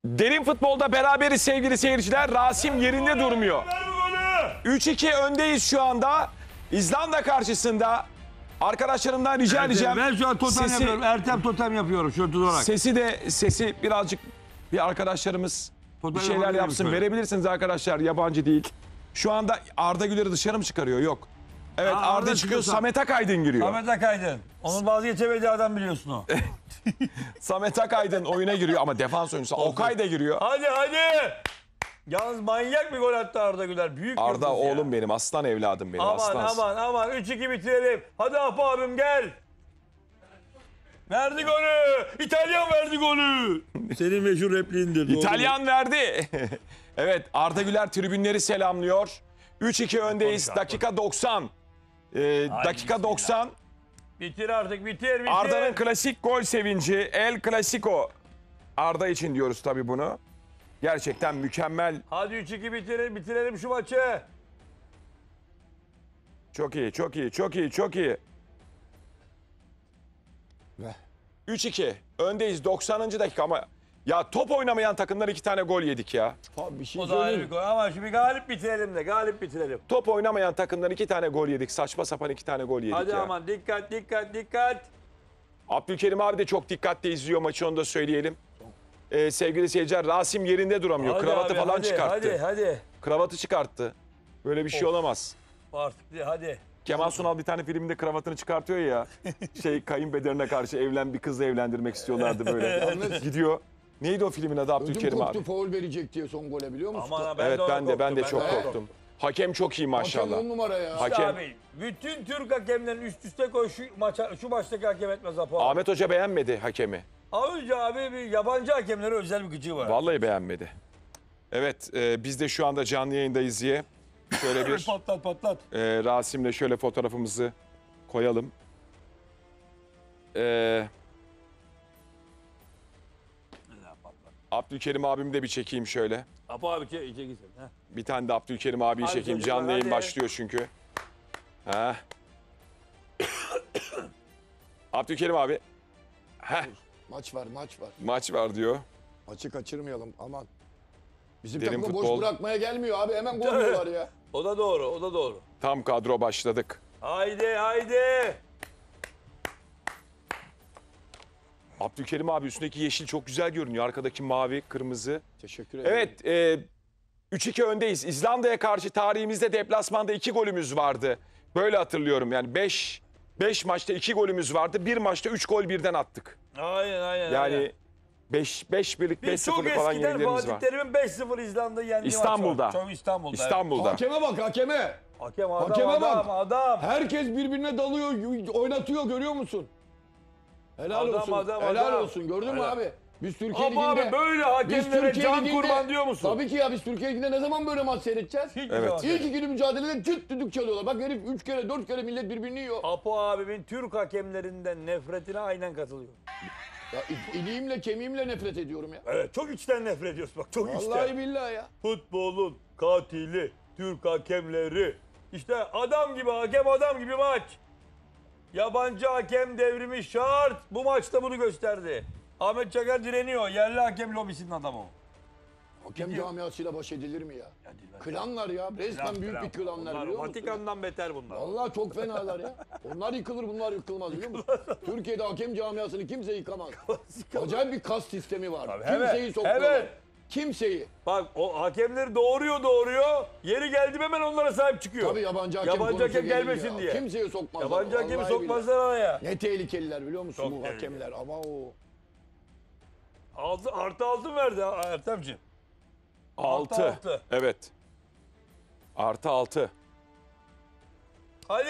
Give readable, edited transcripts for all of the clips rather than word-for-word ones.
Derin futbolda beraberiz sevgili seyirciler. Rasim yerinde durmuyor. 3-2 öndeyiz şu anda. İzlanda karşısında. Arkadaşlarımdan rica edeceğim. Ben şu an totem yapıyorum. Ertem totem yapıyorum şöyle tutarak. Sesi birazcık bir arkadaşlarımız Totem bir şeyler yapabilir yapsın. miyim? Verebilirsiniz arkadaşlar, yabancı değil. Şu anda Arda Güler'i dışarı mı çıkarıyor? Yok. Evet, Arda Arda çıkıyor, çıkıyor. Samet Akaydın giriyor. Samet Akaydın. Onun vazgeçemediği adam biliyorsun o. Samet Akaydın oyuna giriyor ama defans oyuncusu Okay da giriyor. Hadi hadi. Yalnız manyak bir gol attı Arda Güler. Büyük Arda yıldız ya. oğlum benim, aslan evladım benim, Aman aslan. aman 3-2 bitirelim. Hadi Apo abim gel. Verdi golü. İtalyan verdi golü. Senin meşhur repliğindir. İtalyan verdi. Evet, Arda Güler tribünleri selamlıyor. 3-2 öndeyiz. Konuş, Dakika 90. Dakika 90. Bitir artık bitir. Arda'nın klasik gol sevinci. El Clasico. Arda için diyoruz tabii bunu. Gerçekten mükemmel. Hadi 3-2 bitirelim şu maçı. Çok iyi, çok iyi, çok iyi, çok iyi. 3-2. Öndeyiz 90. dakika ama ya top oynamayan takımlar 2 tane gol yedik ya. Abi bir şey O da ayrı bir söyleyeyim. gol ama şimdi galip bitirelim de galip bitirelim. Top oynamayan takımdan 2 tane gol yedik. Saçma sapan 2 tane gol yedik Hadi ya. aman dikkat. Abdülkerim abi de çok dikkatli izliyor maçı, onu da söyleyelim. Sevgili seyirciler, Rasim yerinde duramıyor. Hadi Kravatı abi, falan hadi, çıkarttı. Hadi. Kravatı çıkarttı. Böyle bir şey olamaz. Artık de hadi. Kemal Sunal bir tane filminde kravatını çıkartıyor ya. Kayınpederine karşı bir kızla evlendirmek istiyorlardı böyle. Yalnız Gidiyor. Neydi o filmin adı ödüm Abdülkerim koptu abi? faul verecek diye son gole biliyor musun? Aman Evet ben de çok korktum. korktum. Hakem çok iyi Hakem maşallah. 10 numara ya. Hakem- Abi bütün Türk hakemlerini üst üste koy şu maçtaki hakem etmez Apo abi. Ahmet Hoca beğenmedi hakemi. Önce abi bir yabancı hakemlere özel bir gıcığı var. Vallahi beğenmedi. Evet, biz de şu anda canlı yayındayız diye. Şöyle bir Patlat. Rasim'le şöyle fotoğrafımızı koyalım. Abdülkerim abimi de bir çekeyim şöyle. Apo abi çekilsin. Bir tane de Abdülkerim abiyi Hadi çekeyim. çocuklar, Canlı yayın hadi. başlıyor çünkü. Ha. Abdülkerim abi. Heh, Maç var. maç var diyor. Maçı kaçırmayalım aman. Bizim Derin takımı futbol. boş bırakmaya gelmiyor abi. Hemen gol yiyorlar ya. O da doğru. Tam kadro başladık. Haydi. Abdülkerim abi, üstündeki yeşil çok güzel görünüyor. Arkadaki mavi, kırmızı. Teşekkür ederim. Evet, 3-2 öndeyiz. İzlanda'ya karşı tarihimizde deplasmanda 2 golümüz vardı. Böyle hatırlıyorum yani 5 maçta 2 golümüz vardı. Bir maçta 3 gol birden attık. Aynen. Yani 5 birlik Biz çok 5-0'lık falan eskiden yenilerimiz Fatih var. Terim'in 5-0 İzlanda'yı yendiği İstanbul'da. maç var. Çok İstanbul'da. İstanbul'da. Hakeme bak hakeme. Hakem Hakeme bak. adam. Herkes birbirine dalıyor, oynatıyor görüyor musun? Helal Adam, olsun. adam, Helal adam. olsun. Gördün mü Helal. abi? Biz Türkiye Ama abi Ligi'nde böyle biz hakemlere Türkiye can Ligi'nde- kurban diyor musun? Tabii ki ya, biz Türkiye Ligi'nde ne zaman böyle maç seyredeceğiz? Hiç Evet. yok. İlk ikili mücadelede cırt düdük çalıyorlar. Bak herif 3 kere 4 kere millet birbirini yiyor. Apo abimin Türk hakemlerinden nefretine aynen katılıyorum. Ya iliğimle kemiğimle nefret ediyorum ya. Evet çok içten nefret ediyoruz bak çok Vallahi billahi ya. Futbolun katili Türk hakemleri. İşte adam gibi hakem adam gibi maç. Yabancı hakem devrimi şart. Bu maçta bunu gösterdi. Ahmet Çakar direniyor. Yerli hakem lobisinin adamı o. Hakem camiasıyla baş edilir mi ya? dilber. Klanlar ya. Resmen büyük bir klanlar biliyor musun? Vatikan'dan beter bunlar. Vallahi çok fenalar ya. Onlar yıkılır, bunlar yıkılmaz biliyor musun? Türkiye'de hakem camiasını kimse yıkamaz. Acayip bir kas sistemi var. Tabii, Kimseyi evet, sokmuyorlar. evet. Kimseyi. Bak o hakemleri doğuruyor. Yeri geldi mi hemen onlara sahip çıkıyor. Tabii yabancı hakem Yabancı konusu hakem gelir gelmesin ya. diye. Kimseyi sokmazlar. Yabancı hakemi Vallahi sokmazlar araya. billahi. Ne tehlikeliler biliyor musun Çok bu tehlikeli. hakemler? Ama o. Artı altın verdi Ertemciğim. 6. altı. Evet. Artı 6. Hadi.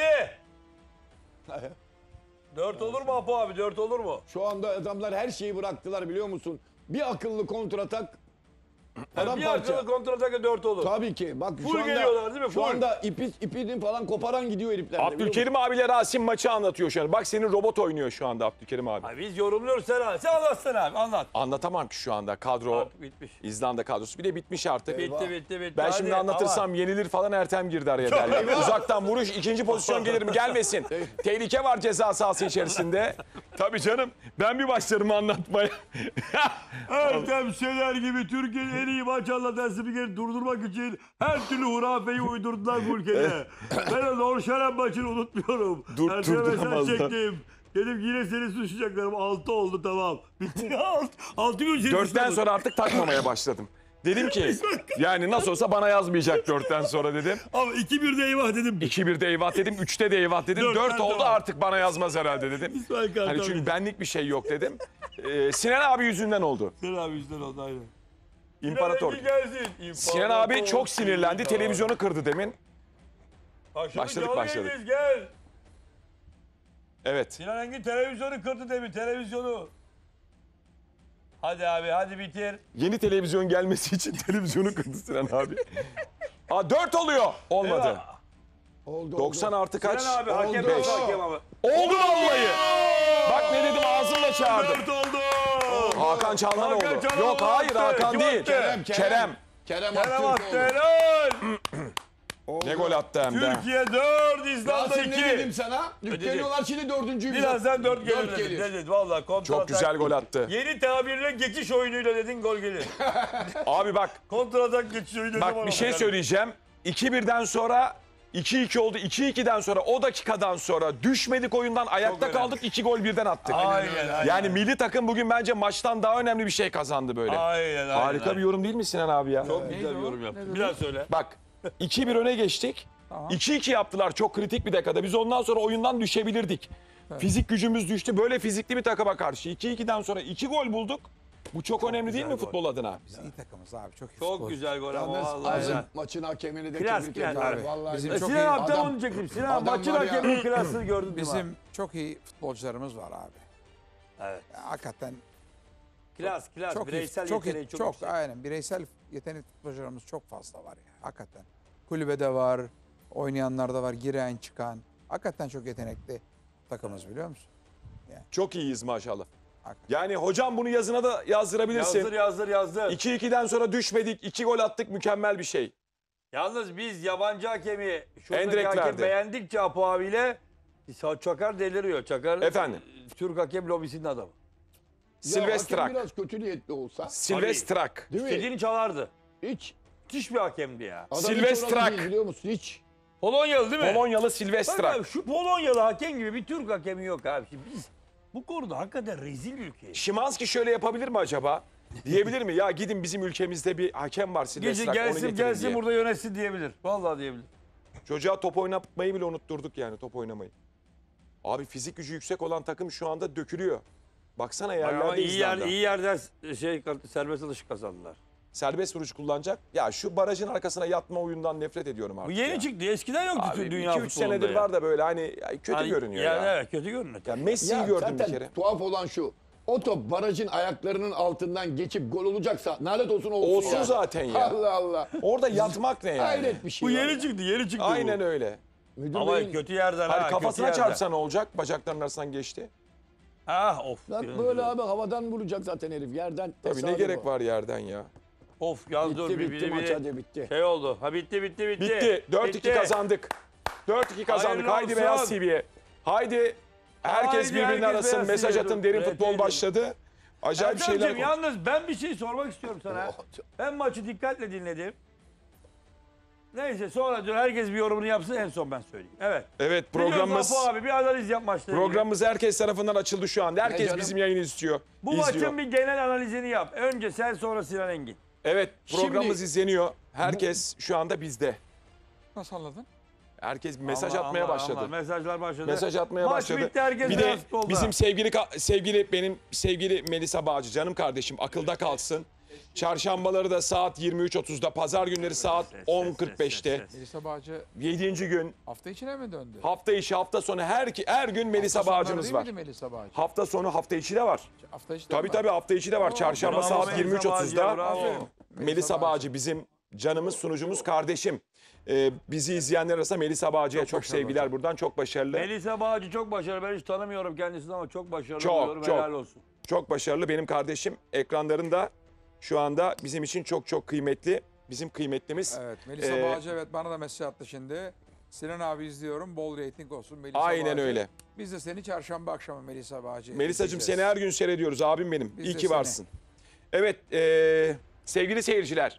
4 olur mu Apo abi? 4 olur mu? Şu anda adamlar her şeyi bıraktılar biliyor musun? Bir akıllı kontratak. Bir Paramparça. akıllı kontratakla 4 olur. Tabii ki. Bak Full şu anda geliyorlar değil mi? şu Full. anda ipini falan koparan gidiyor herifler. de, biliyor musun? Abdülkerim abiyle Rasim maçı anlatıyor şu an. Bak senin robot oynuyor şu anda Abdülkerim abi. Ay biz yorumluyoruz sen anlatsana abi anlat. Anlatamam ki şu anda kadro. Artık bitmiş. İzlanda kadrosu. Bir de bitmiş artık. Bitti. Ben şimdi Hadi, anlatırsam yenilir falan, Ertem girdi araya derler. Uzaktan vuruş, ikinci pozisyon gelir mi gelmesin. Tehlike var ceza sahası içerisinde. Tabii canım. Ben bir başlarım anlatmaya. Ertem Şener gibi Türkiye'nin en iyi maç anlatan spikeri durdurmak için her türlü hurafeyi uydurdular bu ülkede. Ben o Norşelen maçını unutmuyorum. Ertem'e mesaj durduramazlar. çektim. Dedim yine seni suçlayacaklarım. 6 oldu tamam. Bitti 6 gün seni 4'ten suçladım. sonra artık takmamaya başladım. Dedim ki yani nasıl olsa bana yazmayacak 4'ten sonra dedim. Ama 2-1'de eyvah dedim. 2-1'de eyvah dedim, 3'te de eyvah dedim. 4 Dörtten oldu tamam. artık bana yazmaz herhalde dedim. İsmail Kartal. Hani çünkü benlik bir şey yok dedim. Sinan abi yüzünden oldu. Sinan abi yüzden oldu aynen. İmparator. Sinan Engin gelsin. Sinan abi çok sinirlendi. İmparator. Televizyonu kırdı demin. Başladık. Başladık. Gel. Evet. Sinan Engin televizyonu kırdı demin televizyonu. Hadi abi hadi bitir. Yeni televizyon gelmesi için televizyonu kırdı Sinan abi. 4 oluyor. Olmadı. Eyvah. Oldu, 90 artı kaç? Sinan abi hakem Oldu. oldu hakem abi. Oldu vallahi. Bak ne dedim ağzımla çağırdım. 4 oldu. Hakan Çalhanoğlu. Hakan Çalhanoğlu Yok hayır attı. Hakan Kim değil. attı? Kerem. Kerem Kerem Aktürkoğlu. attı helal. Ne gol attı hem de. Türkiye 4 İzlanda Rasim ne 2. dedim sana? Yükleniyorlar şimdi dördüncüyü. Birazdan 4 gelir Dört dedim. Dedim valla kontrol Çok güzel gol attı. Yeni tabirle geçiş oyunuyla dedin gol gelir. Abi bak Kontratak geçiş oyunu. bak bir şey söyleyeceğim. 2-1'den sonra 2-2 oldu. 2-2'den sonra o dakikadan sonra düşmedik oyundan ayakta önemli. kaldık. 2 gol birden attık. Aynen. Yani milli takım bugün bence maçtan daha önemli bir şey kazandı böyle. Aynen. Harika bir yorum değil mi Sinan abi ya? Çok güzel bir yorum yaptın. Bir daha söyle. Bak 2-1 öne geçtik. 2-2 yaptılar çok kritik bir dakikada. Biz ondan sonra oyundan düşebilirdik. Fizik gücümüz düştü. Böyle fizikli bir takıma karşı 2-2'den sonra 2 gol bulduk. Bu çok önemli değil mi güzel gol. futbol adına? Biz iyi takımız abi. Çok iyi Çok futbol. güzel gol ama Yalnız vallahi. Azim helal. maçın hakemini de Klas, tebrik klas ediyorum. abi. Vallahi Bizim helal. çok Sinan iyi abi tam adam- onu diyecektim. Sinan adam maçın var ya. hakeminin klasını gördün mü? Bizim çok iyi futbolcularımız var abi. Evet. Ya, hakikaten Klas çok bireysel iyi, çok yeteneği iyi, çok, çok yüksek. aynen bireysel yetenek futbolcularımız çok fazla var ya. Hakikaten. Kulübede var, oynayanlar da var, giren çıkan. Hakikaten çok yetenekli takımız biliyor musun? Çok iyiyiz maşallah. Hakikaten. Yani hocam bunu yazına da yazdırabilirsin. Yazdır. 2-2'den sonra düşmedik. 2 gol attık. Mükemmel bir şey. Yalnız biz yabancı hakemi şuradaki Endirekt hakem verdi. beğendikçe Apo abiyle Çakar deliriyor. Çakar Efendim? Türk hakem lobisinin adamı. Ya Silvestrak. hakem biraz kötü niyetli olsa. Silvestrak. Değil mi? İstediğini çalardı. Hiç. Müthiş bir hakemdi ya. Adam Silvestrak. hiç oralı değil, biliyor musun? Hiç. Polonyalı değil mi? Polonyalı Bak Silvestrak. abi, şu Polonyalı hakem gibi bir Türk hakemi yok abi. Şimdi biz bu konuda hakikaten rezil bir ülkeyiz. Şimanski şöyle yapabilir mi acaba? Diyebilir mi? Ya gidin bizim ülkemizde bir hakem var Silvestrak. Onu Gelsin getirin gelsin diye. burada yönetsin diyebilir. Vallahi diyebilir. Çocuğa top oynatmayı bile unutturduk yani top oynamayı. Abi fizik gücü yüksek olan takım şu anda dökülüyor. Baksana Ama yerlerde İzlanda. iyi yerden serbest atış kazandılar. Serbest vuruş kullanacak. Ya şu barajın arkasına yatma oyundan nefret ediyorum artık. Bu yeni ya. çıktı. Eskiden yoktu Abi dünya 2-3 futbolunda senedir ya. var da böyle hani ya kötü Hani görünüyor yani ya. Evet kötü görünüyor. Ya Messi'yi Ya gördüm bir zaten kere. tuhaf olan şu. O top barajın ayaklarının altından geçip gol olacaksa lanet olsun olsun Olsun ya. zaten ya. Allah Allah. Orada yatmak ne yani? Hayret bir şey. Bu var yeni ya. çıktı. Yeni çıktı Aynen bu. öyle. Müdür Ama beyin- kötü yerden Hani ha. kafasına kötü yerden. çarpsa ne olacak? Bacaklarının arasından geçti. Ah of. Lan böyle abi havadan vuracak zaten herif yerden. Tabii ne tesadüf gerek o. var yerden ya. Of yaz dur Bitti maç hadi bitti. Şey oldu. Ha bitti. Bitti. 4-2 kazandık. 4-2 kazandık. Hayırlı Haydi olsun. Beyaz TV'ye. Haydi. Herkes Haydi, birbirine herkes arasın. Beyaz Mesaj TV'ye atın. dur. Derin Evet, futbol evet. başladı. Acayip şeyler Ertem'cim konuşuyoruz. yalnız ben bir şey sormak istiyorum sana. Ben maçı dikkatle dinledim. Neyse sonra dur herkes bir yorumunu yapsın en son ben söyleyeyim. Evet. Evet Biliyorsun programımız Apo abi bir analiz yap maçla ilgili. programımız herkes tarafından açıldı şu anda. Herkes canım? bizim yayını istiyor. Bu izliyor. maçın bir genel analizini yap. Önce sen sonra Sinan Engin. Evet programımız Şimdi- izleniyor. Herkes şu anda bizde. Nasıl anladın? Herkes mesaj Ama, atmaya ama, başladı. ama, mesajlar başladı. Mesaj atmaya Maç başladı. bitti herkes Bir de beyaz futbolda. bizim benim sevgili Melisa Bağcı canım kardeşim akılda kalsın. Çarşambaları da saat 23.30'da, pazar günleri saat 10.45'te. Melisa Bağcı 7. gün hafta içine mi döndü? hafta içi hafta sonu her gün Melisa Hafta sonları Bağcı'mız değil var. miydi Melisa Bağcı? Hafta sonu hafta içi de var. Hafta içi de Tabii mi var? tabii hafta içi de var. Çarşamba Bravo saat Melisa 23.30'da. Bağcı, bravo. Aferin. Melisa Bağcı bizim canımız sunucumuz kardeşim. Bizi izleyenler arasında Melisa Bağcı'ya çok başarılı sevgiler buradan çok başarılı. Melisa Bağcı çok başarılı. Ben hiç tanımıyorum kendisini ama çok başarılı Çok, buluyorum. çok. Helal olsun. Çok başarılı benim kardeşim. Ekranlarında şu anda bizim için çok çok kıymetli. Bizim kıymetlimiz. Evet Melisa Ee, Bağcı evet bana da mesaj attı şimdi. Sinan abi izliyorum. Bol reyting olsun. Melisa Aynen Bağcı. öyle. Biz de seni çarşamba akşamı Melisa Bağcı. Melisa'cığım izleyeceğiz. seni her gün seyrediyoruz abim benim. Biz İyi de ki seni. varsın. Evet sevgili seyirciler.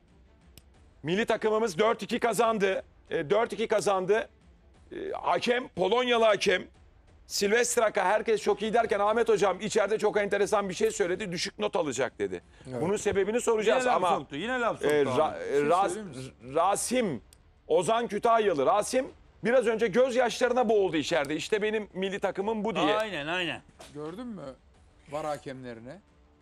Milli takımımız 4-2 kazandı. 4-2 kazandı. Hakem, Polonyalı hakem. Silvestraka herkes çok iyi derken Ahmet Hocam içeride çok enteresan bir şey söyledi. Düşük not alacak dedi. Bunun sebebini soracağız Yine laf ama soktu. Yine laf soktu. söyleyeyim mi? Rasim, Ozan Kütahyalı. Rasim biraz önce gözyaşlarına boğuldu içeride. İşte benim milli takımım bu diye. Aynen. Gördün mü var hakemlerini?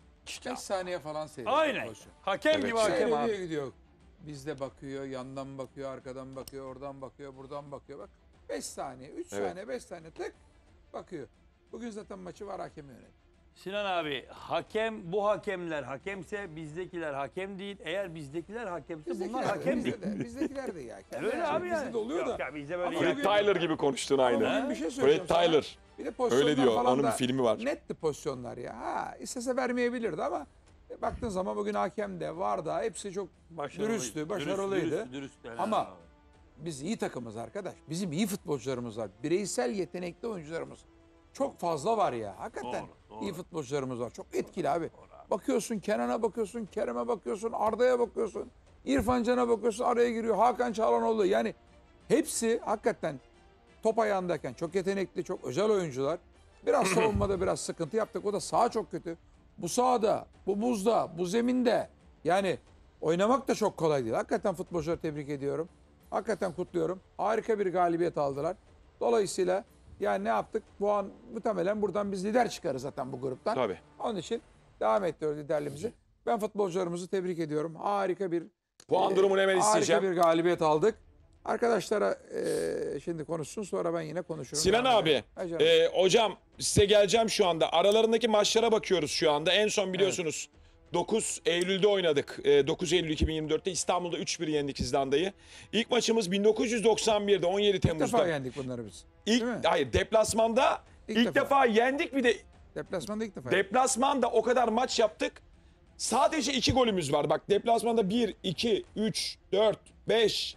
5 saniye falan seyrediyor. Aynen. pozisyon. Hakem Evet. gibi hakem Seyrediyor abi. gidiyor. Bizde bakıyor, yandan bakıyor, arkadan bakıyor, oradan bakıyor, buradan bakıyor. Bak 5 saniye, 3 Evet. saniye, 5 saniye tık bakıyor. Bugün zaten maçı var hakemi yönetiyor. Sinan abi hakem bu hakemler hakemse bizdekiler hakem değil. Eğer bizdekiler hakemse bunlar hakem değil. Bizdekiler de ya. Öyle abi Bizde yani. de oluyor Yok da. ya bizde böyle Ama ya. Fred Tyler gibi konuştun aynı. Bugün bir şey Fred söyleyeceğim sana. Tyler. Bir de pozisyonlar Öyle diyor. falan Onun da bir filmi var. netti pozisyonlar ya. Ha, istese vermeyebilirdi ama baktığın zaman bugün hakem de var da hepsi çok dürüsttü, başarılıydı. Dürüst, Ama abi. biz iyi takımız arkadaş. Bizim iyi futbolcularımız var. Bireysel yetenekli oyuncularımız çok fazla var ya. Hakikaten Doğru. iyi futbolcularımız var. Çok etkili abi. Bakıyorsun Kenan'a bakıyorsun, Kerem'e bakıyorsun, Arda'ya bakıyorsun, İrfan Can'a bakıyorsun, araya giriyor Hakan Çalhanoğlu. Yani hepsi hakikaten top ayağındayken çok yetenekli, çok özel oyuncular. Biraz savunmada biraz sıkıntı yaptık. O da saha çok kötü. Bu sahada, bu buzda, bu zeminde yani oynamak da çok kolay değil. Hakikaten futbolcuları tebrik ediyorum. Hakikaten kutluyorum. Harika bir galibiyet aldılar. Dolayısıyla yani ne yaptık? Bu an muhtemelen buradan biz lider çıkarız zaten bu gruptan. Tabii. Onun için devam ettiriyoruz liderliğimizi. Ben futbolcularımızı tebrik ediyorum. Harika bir Puan durumunu hemen isteyeceğim. harika bir galibiyet aldık. Arkadaşlara şimdi konuşsun sonra ben yine konuşurum. Sinan Devam abi, edelim. Ha canım. hocam size geleceğim şu anda. Aralarındaki maçlara bakıyoruz şu anda. En son biliyorsunuz 9 Eylül'de oynadık. 9 Eylül 2024'te İstanbul'da 3-1 yendik İzlanda'yı. İlk maçımız 1991'de 17 İlk Temmuz'da. defa yendik bunları biz. İlk, Değil mi? hayır deplasmanda İlk ilk defa. defa yendik, bir de Deplasmanda ilk defa. deplasmanda o kadar maç yaptık. Sadece 2 golümüz var. Bak deplasmanda 1, 2, 3, 4, 5,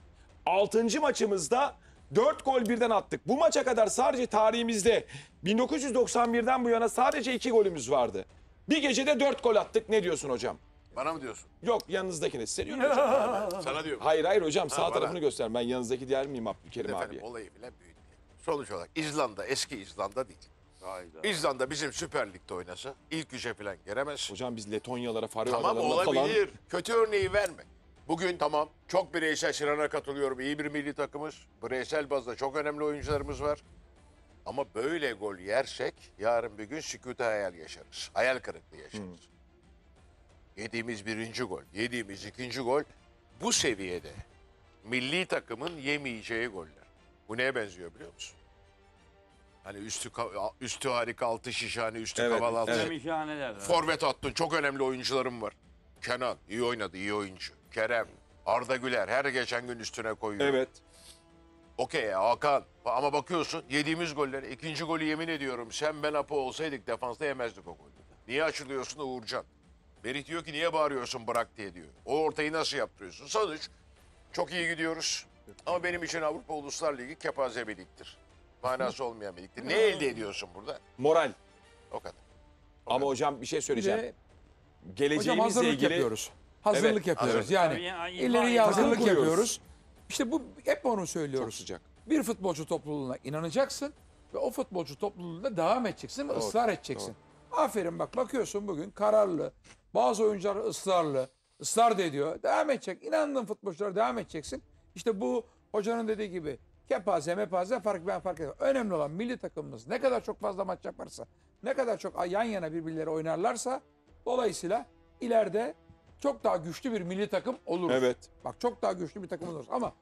6. maçımızda 4 gol birden attık. Bu maça kadar sadece tarihimizde 1991'den bu yana sadece 2 golümüz vardı. Bir gecede 4 gol attık. Ne diyorsun hocam? Bana mı diyorsun? Yok, yanınızdakine. Size diyorum hocam. Sana diyorum. Hayır hocam, sağ bana. tarafını göster. Ben yanınızdaki diğer miyim Abdülkerim Efendim abiye? olayı bile büyütmeyelim. Sonuç olarak İzlanda eski İzlanda değil. İzlanda bizim Süper Lig'de oynasa ilk üçe falan giremez. Hocam biz Letonyalara, Faroe Tamam Adalarına falan... olabilir. Kötü örneği verme. Bugün tamam çok bireysel, Sinan'a katılıyorum. İyi bir milli takımız. Bireysel bazda çok önemli oyuncularımız var. Ama böyle gol yersek yarın bir gün sükût hayal yaşarız. Hayal kırıklığı yaşarız. Yediğimiz birinci gol, yediğimiz ikinci gol bu seviyede milli takımın yemeyeceği goller. Bu neye benziyor biliyor musun? Hani üstü harika, altı şişhane, üstü Evet, kaval, altı. evet. Şahane derler. Forvet attın, çok önemli oyuncularım var. Kenan iyi oynadı, iyi oyuncu. Kerem, Arda Güler her geçen gün üstüne koyuyor. Evet. Okey Hakan. Ama bakıyorsun yediğimiz golleri, ikinci golü yemin ediyorum sen ben Apo olsaydık defansta yemezdik o golü. Niye açılıyorsun Uğurcan? Merih diyor ki niye bağırıyorsun bırak diye diyor. O ortayı nasıl yaptırıyorsun? Sonuç çok iyi gidiyoruz. Ama benim için Avrupa Uluslar Ligi kepaze bir ligdir. Manası olmayan bir ligdir. Ne elde ediyorsun burada? Moral. O kadar. Ama hocam bir şey Bir söyleyeceğim. de hocam Geleceğimizle hazırlık ilgili... yapıyoruz. Hazırlık Evet, yapıyoruz. hazırlık. Yani Tabii ya, ileriye takım hazırlık kuruyoruz. yapıyoruz. İşte bu hep onu Çok söylüyoruz. sıcak. Bir futbolcu topluluğuna inanacaksın ve o futbolcu topluluğunda devam edeceksin ve ısrar edeceksin. Aferin bak bakıyorsun bugün kararlı. Bazı oyuncular ısrar da ediyor. Devam edecek. İnandığın futbolculara devam edeceksin. İşte bu hocanın dediği gibi kepaze mepaze ben fark ediyorum. Önemli olan milli takımımız ne kadar çok fazla maç yaparsa, ne kadar çok yan yana birbirleri oynarlarsa dolayısıyla ileride çok daha güçlü bir milli takım oluruz. Evet. Bak çok daha güçlü bir takım oluruz. Ama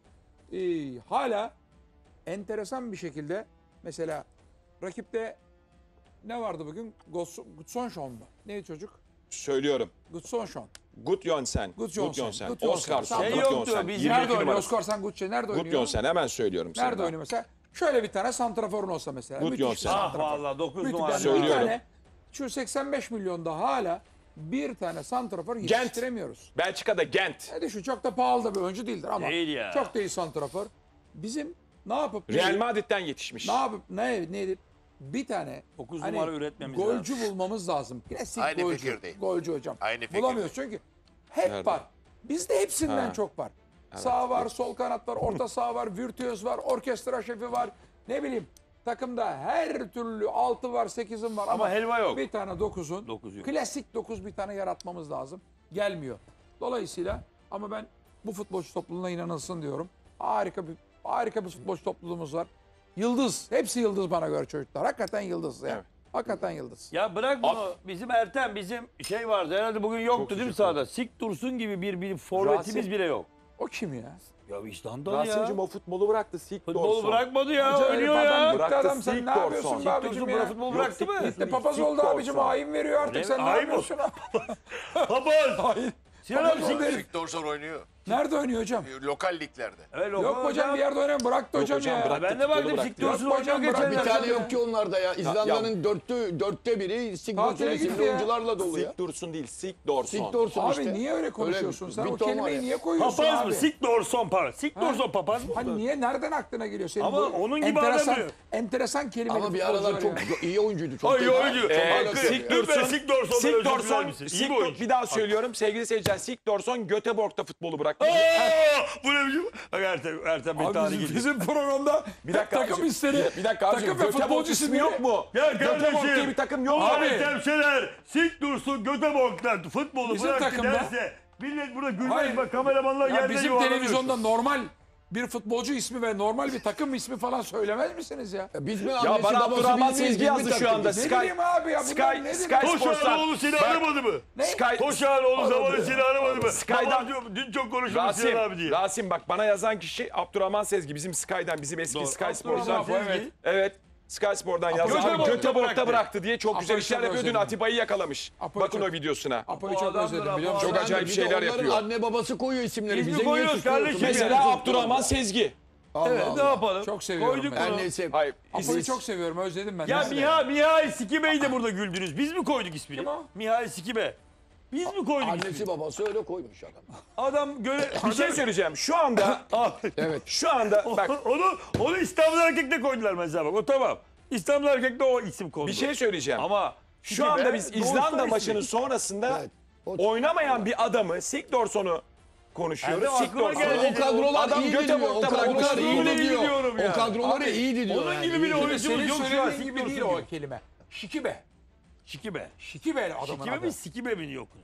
hala enteresan bir şekilde mesela rakipte ne vardı bugün? Gudson mu? Neydi çocuk? Söylüyorum. Gudson. Gudjonsen. Gudjonsen. Oskarsson. Şey Gudjonsen. yoktu, biz 22 Nerede oynuyor? numara. Oskarsson Gudjon nerede oynuyor? Gudjonsen hemen söylüyorum sana. Nerede oynuyor mesela? Şöyle bir tane santraforun olsa mesela. Gudjonsen. Müthiş bir Ah santrafor. vallahi 9 Müthiş. numara. Yani bir Söylüyorum. tane şu 85 milyonda hala bir tane santrafor yetiştiremiyoruz. Belçika'da Gent. Hadi şu çok da pahalı da bir oyuncu değildir ama Değil ya. çok da iyi santrafor. Bizim Ne yapıp Real Madrid'den yetişmiş. ne yapıp nedir? Bir tane 9 hani numara üretmemiz golcü bulmamız lazım. Klasik Aynı golcü. fikirdeyim. Golcü hocam. Aynı fikirdeyim. Bulamıyoruz çünkü hep Nerede? var. Bizde hepsinden Ha. çok var. Sağ var, sol kanat var, orta saha var, virtüöz var, orkestra şefi var. Ne bileyim takımda her türlü 6 var, 8'in var ama helva yok. bir tane 9'un. Dokuz yok. Klasik 9 bir tane yaratmamız lazım. Gelmiyor. Dolayısıyla ama ben bu futbolcu topluluğuna inanılsın diyorum. Harika bir futbolcu topluluğumuz var. Yıldız. Hepsi yıldız bana göre çocuklar. Hakikaten yıldız ya. Evet. Hakikaten yıldız. Ya bırak bunu. Bizim Ertem bizim şey vardı. Herhalde bugün yoktu değil mi sahada? Sik Dursun gibi bir forvetimiz Rasim- bile yok. O kim ya? Ya İzlandalı ya. Rasim'cim o futbolu bıraktı. Futbolu bırakmadı ya. Acayip Oynuyor adam ya. gitti Bıraktı, adam. Sen Sik ne yapıyorsun Dorson. be Sik abicim Dursun ya? futbolu bıraktı mı? Gitti papaz oldu abicim. Hain veriyor artık. Sen ne Hain yapıyorsun? Papaz. Hayır. Sinan abi Papaz Sik oldu herif. Victor Zor oynuyor. Nerede oynuyor hocam? Lokal liglerde. Evet, Yok hocam bir yerde oynuyor. Bıraktı hocam hocam, ya. bırak. Ben de baktım Futbolu Sik bıraktı. Dursun Yok hocam, oynuyor bırak Bir geçenlerde. tane yok ki onlarda ya. İzlanda'nın dörtte biri Sigurdsson Tatile gitti isimli ya. oyuncularla dolu ya. Sik Dursun değil, Sik Dorson. Sigurdsson Abi işte. niye öyle konuşuyorsun? Sen bir o ton var kelimeyi ya. niye koyuyorsun Papaz abi? mı? Sik Dorson papaz. Sik Dorson papaz mı? Hani niye nereden aklına geliyor senin Ama bu onun gibi enteresan, adam enteresan kelime. Ama bir aralar çok iyi oyuncuydu. Çok Ay da- oyuncu. çok Hakkı. Sik Lütfen Dursun. Sik Dorson'dan Sik özür diler Dorson, misin? İyi Sik bir oyuncu. bir daha söylüyorum sevgili seyirciler. Sik Dorson Göteborg'da futbolu bıraktı. Bu ne biçim? Bak Ertem bir tane Abi gidiyor. bizim programda Bir dakika takım abicim, isimleri, bir dakika abicim. takım ve Göteborg futbolcu ismi isimleri yok mu? Ya Göteborg diye kardeşim. bir takım yok mu? Abi Abi. Temşeler Sik Dursun Göteborg'dan futbolu Bizim bıraktı takımda- derse millet burada gülmez. Hayır. Bak kameramanlar Ya yerde bizim yuvarlanıyor. televizyonda normal bir futbolcu ismi ve normal bir takım ismi falan söylemez misiniz ya? Biz mi Ya annesi bana babası Abdurrahman biz miyiz? Sezgi Biz mi yazdı şu anda. takımız? Ne Sky, bileyim abi ya, bunlar nedir? Sky Sports'tan. Toşağanoğlu seni aramadı mı? Sky, Toşağanoğlu zamanı seni aramadı mı? Sky'dan- Babam diyor, dün çok konuştum Rasim, Sinan abi diye. Rasim bak bana yazan kişi Abdurrahman Sezgi. Bizim Sky'dan, bizim eski Doğru. Sky Abdurrahman Spor'dan. Sezgi. Evet. Evet. Sky Spor'dan yazdı. Göteborg'da Abi Göteborg'da bıraktı. bıraktı diye çok güzel Apo'yu işler çok yapıyor. Dün özledim. Atiba'yı yakalamış. Apo'yu Bakın çok- o videosuna. Apo'yu Bu çok adamdır özledim ha, biliyor bu musun? Çok adam. acayip Bir de şeyler onların yapıyor. Anne babası koyuyor isimleri. İsmi Bize niye koyuyoruz suçluyorsun? kardeşim. Mesela Abdurrahman Sezgi. Allah Evet, ne Allah. yapalım? Çok seviyorum Koyduk ben. bunu. Annesi. Hayır. Apo'yu çok seviyorum, özledim ben. Ya Nerede? Mihail Sikibe'yi de burada güldünüz. Biz mi koyduk ismini? Kim o? Mihail Sikibe. Biz mi koyduk Annesi ismini? babası öyle koymuş adam. Adam göre... Bir şey söyleyeceğim. Şu anda Evet. şu anda bak onu İstanbul Erkek'te koydular mesela bak. O tamam. İstanbul Erkek'te o isim kondu. bir şey söyleyeceğim. Ama Şu anda biz Doğru İzlanda ismi. maçının sonrasında Evet. O- oynamayan bir adamı Sigdorsson'u konuşuyoruz. Erdem, aklıma Sigdorsson. geldi. O kadrolar Adam iyiydi diyor. Göteborg'da O kadrolar bırakmış. iyiydi Öyle diyor. diyorum O yani. kadroları Abi, iyiydi diyor. onun yani. gibi bir İyiydi. oyuncu Senin yok şu an. söylediğin Sik gibi Dursun değil o gibi. kelime. Şikibe. Sikibe. Şikibe adamın Sikibe adı. mi Sikibe mi yok?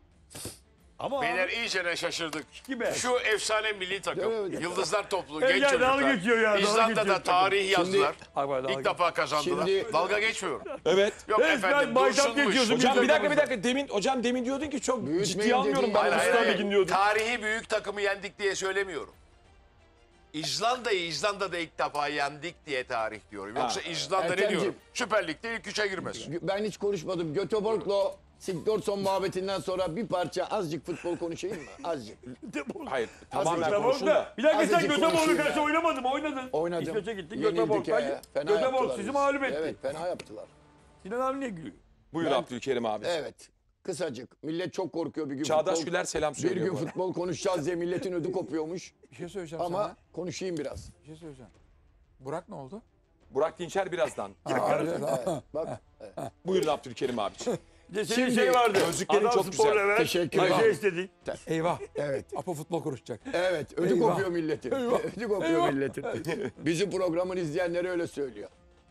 Ama Beyler abi, iyice ne şaşırdık. Sikibe. Şu efsane milli takım, Evet. Yıldızlar topluluğu, Evet, genç ya, dalga çocuklar. geçiyor ya, dalga İzlanda'da geçiyor. tarihi yazdılar. Bak, bak, dalga İlk defa kazandılar. Şimdi- Dalga geçmiyorum. Evet. Yok Resmen efendim baytak Dursun'muş. geçiyorsun. Hocam bir dakika. Demin diyordun ki çok Büyütmeyin ciddiye almıyorum dediğin- ben Hayır, hayır, Uluslar hayır. Ligi'ni diyordum. Tarihi büyük takımı yendik diye söylemiyorum. İzlanda'yı İzlanda'da ilk defa yendik diye tarih diyorum. Yoksa İzlanda ne Ertemciğim. diyorum? Süper Lig'de ilk üçe girmez. Ben hiç konuşmadım. Göteborg'la Sigurdsson muhabbetinden sonra bir parça azıcık futbol konuşayım mı? Azıcık. Hayır tamamen Göteborg konuşun Göteborg'da. da. Bir dakika sen Azıcık Göteborg'a konuşayım karşı ya. oynamadın mı? Oynadın. Oynadım. İsveç'e gittin Yenildik Göteborg'dan. ya. Fena Göteborg yaptılar sizi bizi. mağlup etti. Evet fena yaptılar. Sinan abi niye gülüyor? Buyur Abdülkerim abi. Evet. Kısacık. Millet çok korkuyor bir gün Çağdaş futbol. Güler selam Bir söylüyor gün bu arada. futbol konuşacağız diye milletin ödü kopuyormuş. Bir şey söyleyeceğim Ama sana. konuşayım biraz. Bir şey söyleyeceğim. Burak ne oldu? Burak Dinçer birazdan. Bak. Buyurun Abdülkerim abi. Bir de senin Şimdi- şey vardı. Gözlüklerin Adam çok spor güzel. evet. Teşekkür Ayşe ederim. istedi. Eyvah. Evet. Apo futbol konuşacak. Evet. Ödü Eyvah. kopuyor milletin. Ödü kopuyor Eyvah. milletin. Bizim programın izleyenleri öyle söylüyor.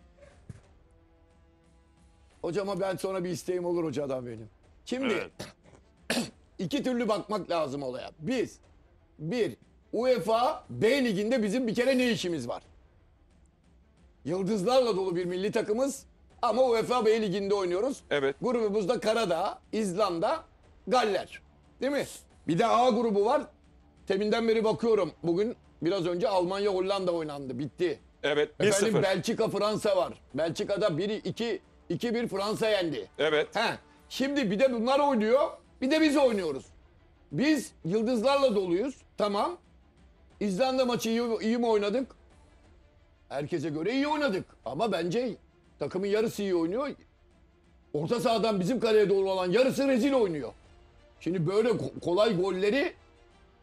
Hocama ben sonra bir isteğim olur hocadan benim. Şimdi Evet. iki türlü bakmak lazım olaya. Bir, UEFA B liginde bizim bir kere ne işimiz var? Yıldızlarla dolu bir milli takımız ama UEFA B liginde oynuyoruz. Evet. Grubumuzda Karadağ, İzlanda, Galler. Değil mi? Bir de A grubu var. Teminden beri bakıyorum. Bugün biraz önce Almanya Hollanda oynandı. Bitti. Evet Efendim 1-0. Belçika Fransa var. Belçika'da 2-1 Fransa yendi. Evet. He. Şimdi bir de bunlar oynuyor. Bir de biz oynuyoruz. Biz yıldızlarla doluyuz. Tamam. İzlanda maçı iyi mi oynadık? Herkese göre iyi oynadık. Ama bence takımın yarısı iyi oynuyor. Orta sahadan bizim kaleye doğru olan yarısı rezil oynuyor. Şimdi böyle kolay golleri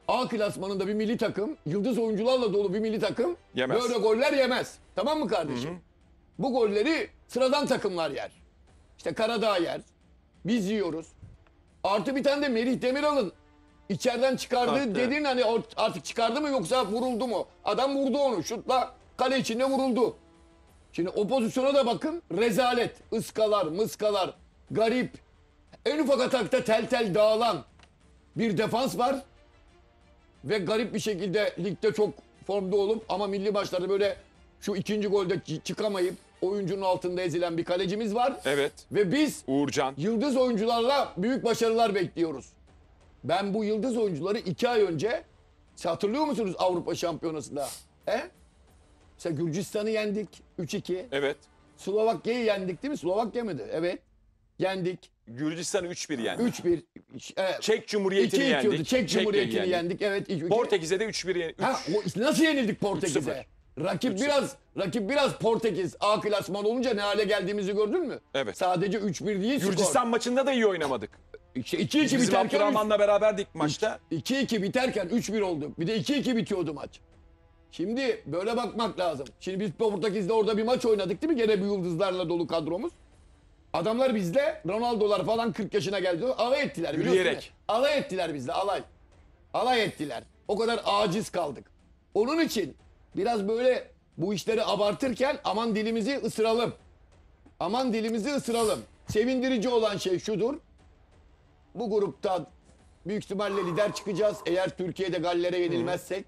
A klasmanında bir milli takım, yıldız oyuncularla dolu bir milli takım Yemez. böyle goller yemez. Tamam mı kardeşim? Bu golleri sıradan takımlar yer. İşte Karadağ yer. Biz yiyoruz. Artı bir tane de Merih Demiral'ın içeriden çıkardığı Çıkarttı. dediğin hani artık çıkardı mı yoksa vuruldu mu? Adam vurdu onu. Şutla kale içinde vuruldu. Şimdi o pozisyona da bakın. Rezalet. Iskalar, mıskalar, garip. En ufak atakta tel tel dağılan bir defans var. Ve garip bir şekilde ligde çok formda olup ama milli maçlarda böyle şu ikinci golde çıkamayıp oyuncunun altında ezilen bir kalecimiz var. Evet. Ve biz Uğurcan. yıldız oyuncularla büyük başarılar bekliyoruz. Ben bu yıldız oyuncuları 2 ay önce, siz hatırlıyor musunuz Avrupa Şampiyonası'nda? Mesela Gürcistan'ı yendik 3-2. Evet. Slovakya'yı yendik değil mi? Slovakya mıydı? Evet. Yendik. Gürcistan'ı 3-1 yendi. 3-1. Çek Cumhuriyeti'ni 2-2 yendik. oldu. Çek Cumhuriyeti'ni yendik. Evet. 2-2. Portekiz'e de 3-1 yendik. Ha, nasıl yenildik Portekiz'e? 3-0. Rakip biraz Portekiz A klasman olunca ne hale geldiğimizi gördün mü? Evet. Sadece 3-1 değil skor. Gürcistan maçında da iyi oynamadık. İşte 2-2 Bizim biterken Abdurrahman'la beraberdik maçta. 2-2 biterken 3-1 oldu. Bir de 2-2 bitiyordu maç. Şimdi böyle bakmak lazım. Şimdi biz Portekiz'de orada bir maç oynadık değil mi? Gene bir yıldızlarla dolu kadromuz. Adamlar bizle Ronaldo'lar falan 40 yaşına geldi. Alay ettiler. biliyorsun Yürüyerek. ya. Alay ettiler bizle alay. Alay ettiler. O kadar aciz kaldık. Onun için biraz böyle bu işleri abartırken aman dilimizi ısıralım. Aman dilimizi ısıralım. Sevindirici olan şey şudur. Bu grupta büyük ihtimalle lider çıkacağız. Eğer Türkiye'de Galler'e yenilmezsek.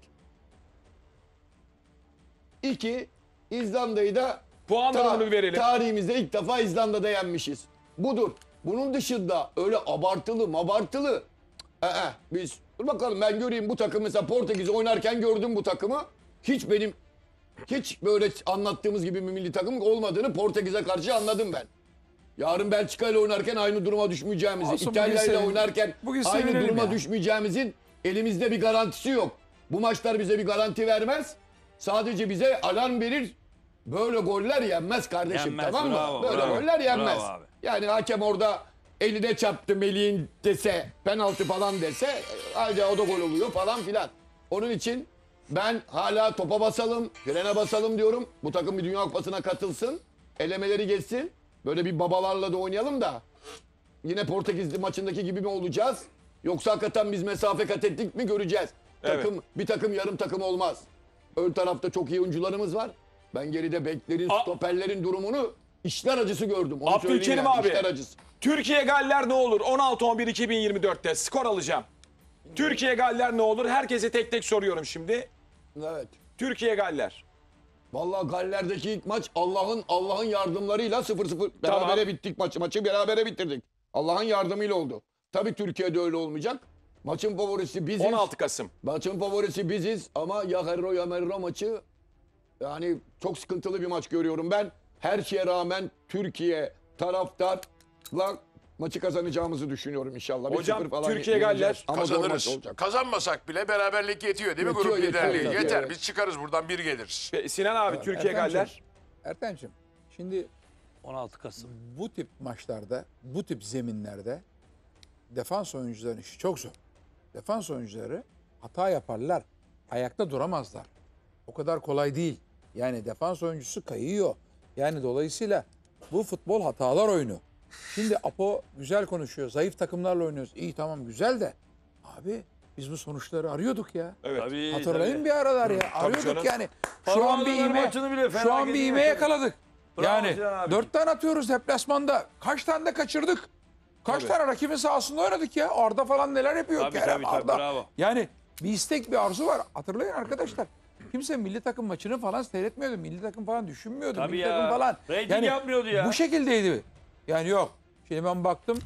2. İzlanda'yı da Puan durumunu verelim. tarihimizde ilk defa İzlanda'da yenmişiz. Budur. Bunun dışında öyle abartılı. Biz dur bakalım ben göreyim bu takım mesela Portekiz oynarken gördüm bu takımı. Hiç böyle anlattığımız gibi bir milli takım olmadığını Portekiz'e karşı anladım ben. Yarın Belçika ile oynarken aynı duruma düşmeyeceğimizi, Olsun, İtalya bugün ile sevin- oynarken bugün aynı sevinelim duruma ya. düşmeyeceğimizin elimizde bir garantisi yok. Bu maçlar bize bir garanti vermez. Sadece bize alarm verir. Böyle goller yenmez kardeşim, Yenmez, tamam mı? bravo, Böyle bravo. goller yenmez. Bravo abi. Yani hakem orada eline çarptı Melih'in dese, penaltı falan dese, ayrıca o da gol oluyor falan filan. Onun için ben hala topa basalım, frene basalım diyorum. Bu takım bir Dünya Kupası'na katılsın, elemeleri geçsin. Böyle bir babalarla da oynayalım da yine Portekizli maçındaki gibi mi olacağız? Yoksa hakikaten biz mesafe kat ettik mi göreceğiz. Evet. Bir takım yarım takım olmaz. Ön tarafta çok iyi oyuncularımız var. Ben geride beklerin, stoperlerin durumunu işler acısı gördüm. Onu söyleyeyim Abdülkerim yani, abi. işler acısı. Türkiye Galler ne olur? 16-11-2024'te skor alacağım. Türkiye Galler ne olur? Herkese tek tek soruyorum şimdi. Evet. Türkiye Galler. Vallahi Galler'deki ilk maç Allah'ın yardımlarıyla 0-0 Tamam. berabere bittik maçı. Maçı berabere bitirdik. Allah'ın yardımıyla oldu. Tabii Türkiye'de öyle olmayacak. Maçın favorisi biziz. 16 Kasım. Maçın favorisi biziz ama ya Herro ya Merro maçı yani çok sıkıntılı bir maç görüyorum ben. Her şeye rağmen Türkiye taraftarla maçı kazanacağımızı düşünüyorum inşallah. Hocam, 1-0 falan Türkiye yeneceğiz. Galler Ama zor maç Kazanırız. olacak. Kazanmasak bile beraberlik yetiyor değil mi Yetiyor, grup liderliği? yetiyor, Yeter. evet. Biz çıkarız buradan bir geliriz. Sinan abi Türkiye Ertemciğim, Galler. Ertemciğim, şimdi 16 Kasım. bu tip maçlarda, bu tip zeminlerde defans oyuncuların işi çok zor. Defans oyuncuları hata yaparlar. Ayakta duramazlar. O kadar kolay değil. Yani defans oyuncusu kayıyor. Yani dolayısıyla bu futbol hatalar oyunu. Şimdi Apo güzel konuşuyor. Zayıf takımlarla oynuyoruz. İyi tamam güzel de. Abi biz bu sonuçları arıyorduk ya. Evet. Tabii, Hatırlayın tabii. bir aralar ya. Arıyorduk canım. yani. Şu an bir Parmağınlar ivme, maçını bile şu an felaket bir ivme yaşadı. yakaladık. Bravo Yani Sinan abi. 4 tane atıyoruz deplasmanda. Kaç tane de kaçırdık. Kaç tane rakibin sahasında oynadık ya. Arda falan neler yapıyor. Tabii, Kerem, tabii, Arda. bravo. Yani bir istek, bir arzu var. Hatırlayın arkadaşlar. Kimse milli takım maçını falan seyretmiyordu. Milli takım falan düşünmüyordu. Tabii milli ya. takım falan. Rating yapmıyordu ya. Bu şekildeydi. Yani yok. Şimdi ben baktım.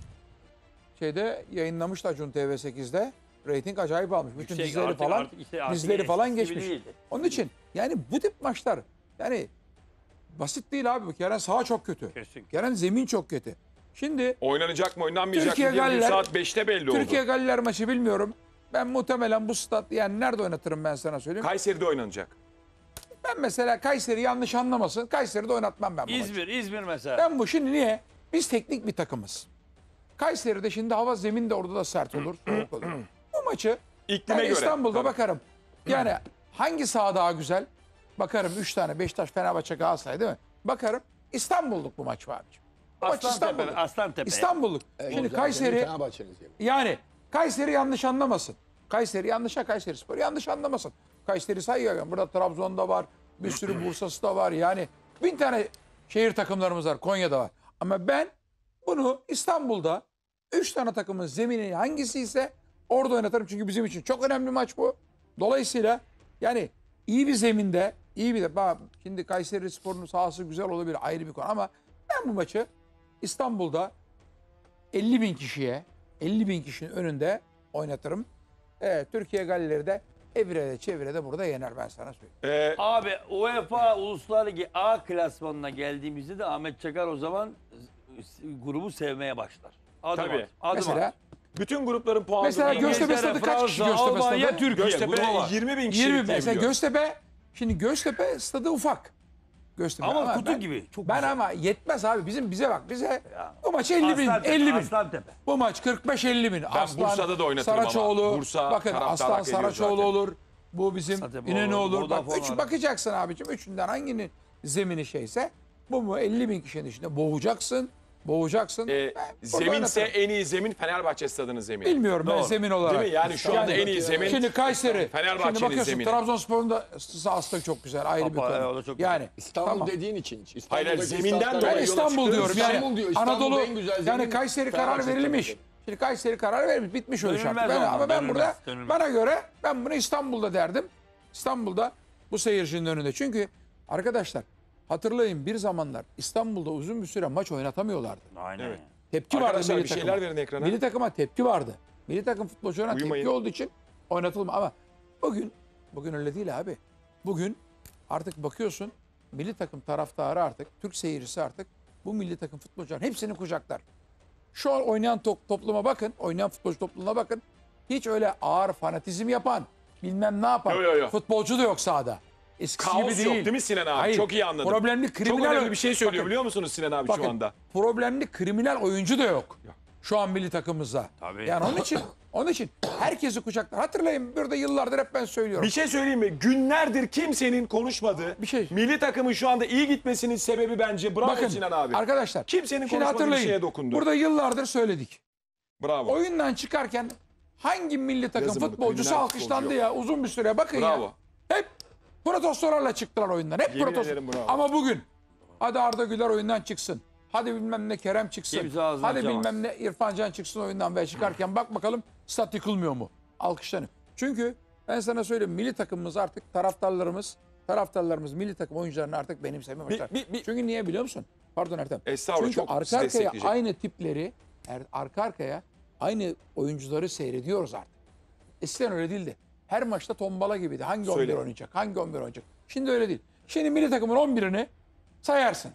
Yayınlamışlar Acun TV8'de. Rating acayip almış. Bütün Yüksek, dizileri artık- falan artık işte artık dizileri falan eskisi gibi geçmiş. değildi. Onun için yani bu tip maçlar yani basit değil abi. Kerem saha çok kötü. Kesin. Kerem zemin çok kötü. Şimdi Oynanacak mı oynanmayacak Türkiye mı diye bugün Galler- saat 5'te belli oldu. Türkiye Galler maçı bilmiyorum. Ben muhtemelen bu stat yani nerede oynatırım ben sana söyleyeyim. Kayseri'de oynanacak. Ben mesela Kayseri yanlış anlamasın. Kayseri'de oynatmam ben bu maçı. İzmir mesela. Ben bu şimdi niye? Biz teknik bir takımız. Kayseri'de şimdi hava zemin de orada da sert olur, soğuk olur. Bu maçı İklime Yani göre. İstanbul'da Tabii. bakarım. Yani hangi saha daha güzel? Bakarım 3 tane Beşiktaş, Fenerbahçe, Galatasaray değil mi? Bakarım İstanbulluk bu maç var abiciğim. Bu maç İstanbulluk. Aslantepe. İstanbulluk. Şimdi Kayseri yani Kayseri yanlış anlamasın. Kayseri Kayserispor yanlış anlamasın. Kayseri sayıyor. Burada Trabzon'da var. Bir sürü Bursa'sı da var. Yani 1000 tane şehir takımlarımız var. Konya'da var. Ama ben bunu İstanbul'da 3 tane takımın zemini hangisi ise orada oynatırım. Çünkü bizim için çok önemli maç bu. Dolayısıyla yani iyi bir zeminde, iyi bir de bak şimdi Kayserispor'un sahası güzel olabilir ayrı bir konu ama ben bu maçı İstanbul'da 50.000 kişiye, 50.000 kişinin önünde oynatırım. Türkiye Galleri de evrede çevrede burada yener ben sana söyleyeyim. Abi UEFA Uluslar Ligi A klasmanına geldiğimizde de Ahmet Çakar o zaman grubu sevmeye başlar. Adım Tabii. Adım Mesela at. Bütün grupların puanı. Mesela Göztepe stadı kaç kişi Göztepe Almanya, stadı? Türkiye. Göztepe grubu var. 20 bin kişi 20 mesela diyebiliyor. Göztepe şimdi Göztepe stadı ufak. Göztepe Ama kutu ben- gibi. Çok Ben güzel. ama yetmez abi bize bak bize Ya. bu maç 50 bin Aslantepe, 50 bin. Aslantepe. Bu maç 45-50 bin. Aslan, Bursa'da da oynatırım ama. Saraçoğlu, Bursa bakın taraftarı Aslan hak ediyor Saraçoğlu zaten. olur. Bu bizim Aslantepe İnönü olur, olur. Bak Vodafone üç, olur. bakacaksın abicim. Üçünden hanginin zemini şeyse bu mu 50 bin kişinin içinde boğacaksın. Boğacaksın. Ben burada Zeminse oynatırım. en iyi zemin Fenerbahçe stadının zemini. Bilmiyorum ben Doğru. zemin olarak. Değil mi? Yani şu anda en iyi zemin Şimdi Kayseri. Fenerbahçe'nin Şimdi bakıyorsun zemini. Trabzonspor'un da sahası da çok güzel. Ayrı bir Papa, konu. o da çok güzel. Yani İstanbul tamam. dediğin için. Hayır, İstanbul'daki zeminden statlar- dolayı Ben yola İstanbul çıkıyoruz. diyorum. Yani İstanbul diyor. İstanbul'da Anadolu en güzel yani zemin Kayseri karar Fenerbahçe verilmiş. takımı. Şimdi Kayseri karar verilmiş. Bitmiş o iş Dönülmez artık. ondan, Ama ben dönülmez, burada dönülmez. bana göre ben bunu İstanbul'da derdim. İstanbul'da bu seyircinin önünde. Çünkü arkadaşlar hatırlayın bir zamanlar İstanbul'da uzun bir süre maç oynatamıyorlardı. Aynen. Evet. Tepki vardı Arkadaşlar milli bir şeyler takıma. verin ekrana. Milli takıma tepki vardı. Milli takım futbolcularına Uyumayın. tepki olduğu için oynatılma. Ama bugün öyle değil abi. Bugün artık bakıyorsun milli takım taraftarı artık, Türk seyircisi artık bu milli takım futbolcuların hepsini kucaklar. Şu an oynayan topluma bakın, oynayan futbolcu topluluğuna bakın. Hiç öyle ağır fanatizm yapan, bilmem ne yapan Yo. futbolcu da yok sahada. Eskisi Kaos gibi yok değil. değil mi Sinan abi? Hayır, Çok iyi anladım. Problemli kriminal Çok önemli bir şey söylüyor Bakın, biliyor musunuz Sinan abi bakın, şu anda? problemli kriminal oyuncu da yok. Şu an milli takımımızda. Tabii. Yani onun için herkesi kucaklar. Hatırlayın burada yıllardır hep ben söylüyorum. Bir şey söyleyeyim mi? Günlerdir kimsenin konuşmadığı, Bir şey- milli takımın şu anda iyi gitmesinin sebebi bence bravo Bakın Sinan abi. arkadaşlar. Kimsenin şimdi konuşmadığı bir hatırlayın. şeye dokundu. Burada yıllardır söyledik. Bravo. Oyundan çıkarken hangi milli takım Yazın bunu, futbolcusu kriminal alkışlandı futbolcu ya uzun bir süre bakın Bravo. ya. Hep protestlerle çıktılar oyundan. Hep Yemin protesto. ederim bravo. Ama bugün hadi Arda Güler oyundan çıksın. Hadi bilmem ne Kerem çıksın. Kimse ağzını Hadi açamaz. bilmem ne İrfan Can çıksın oyundan ve çıkarken bak bakalım stat yıkılmıyor mu? Alkışlanıyor. Çünkü ben sana söyleyeyim milli takımımız artık taraftarlarımız milli takım oyuncularını artık benimsemeye başlar. Çünkü niye biliyor musun? Pardon Ertem. Estağfurullah, Çünkü çok arka sizi arkaya destekleyecek. aynı tipleri arka arkaya aynı oyuncuları seyrediyoruz artık. Eskiden öyle değildi. Her maçta tombala gibiydi. Hangi 11 Söyle. oynayacak? Hangi 11 oynayacak? Şimdi öyle değil. Şimdi milli takımın 11'ini sayarsın.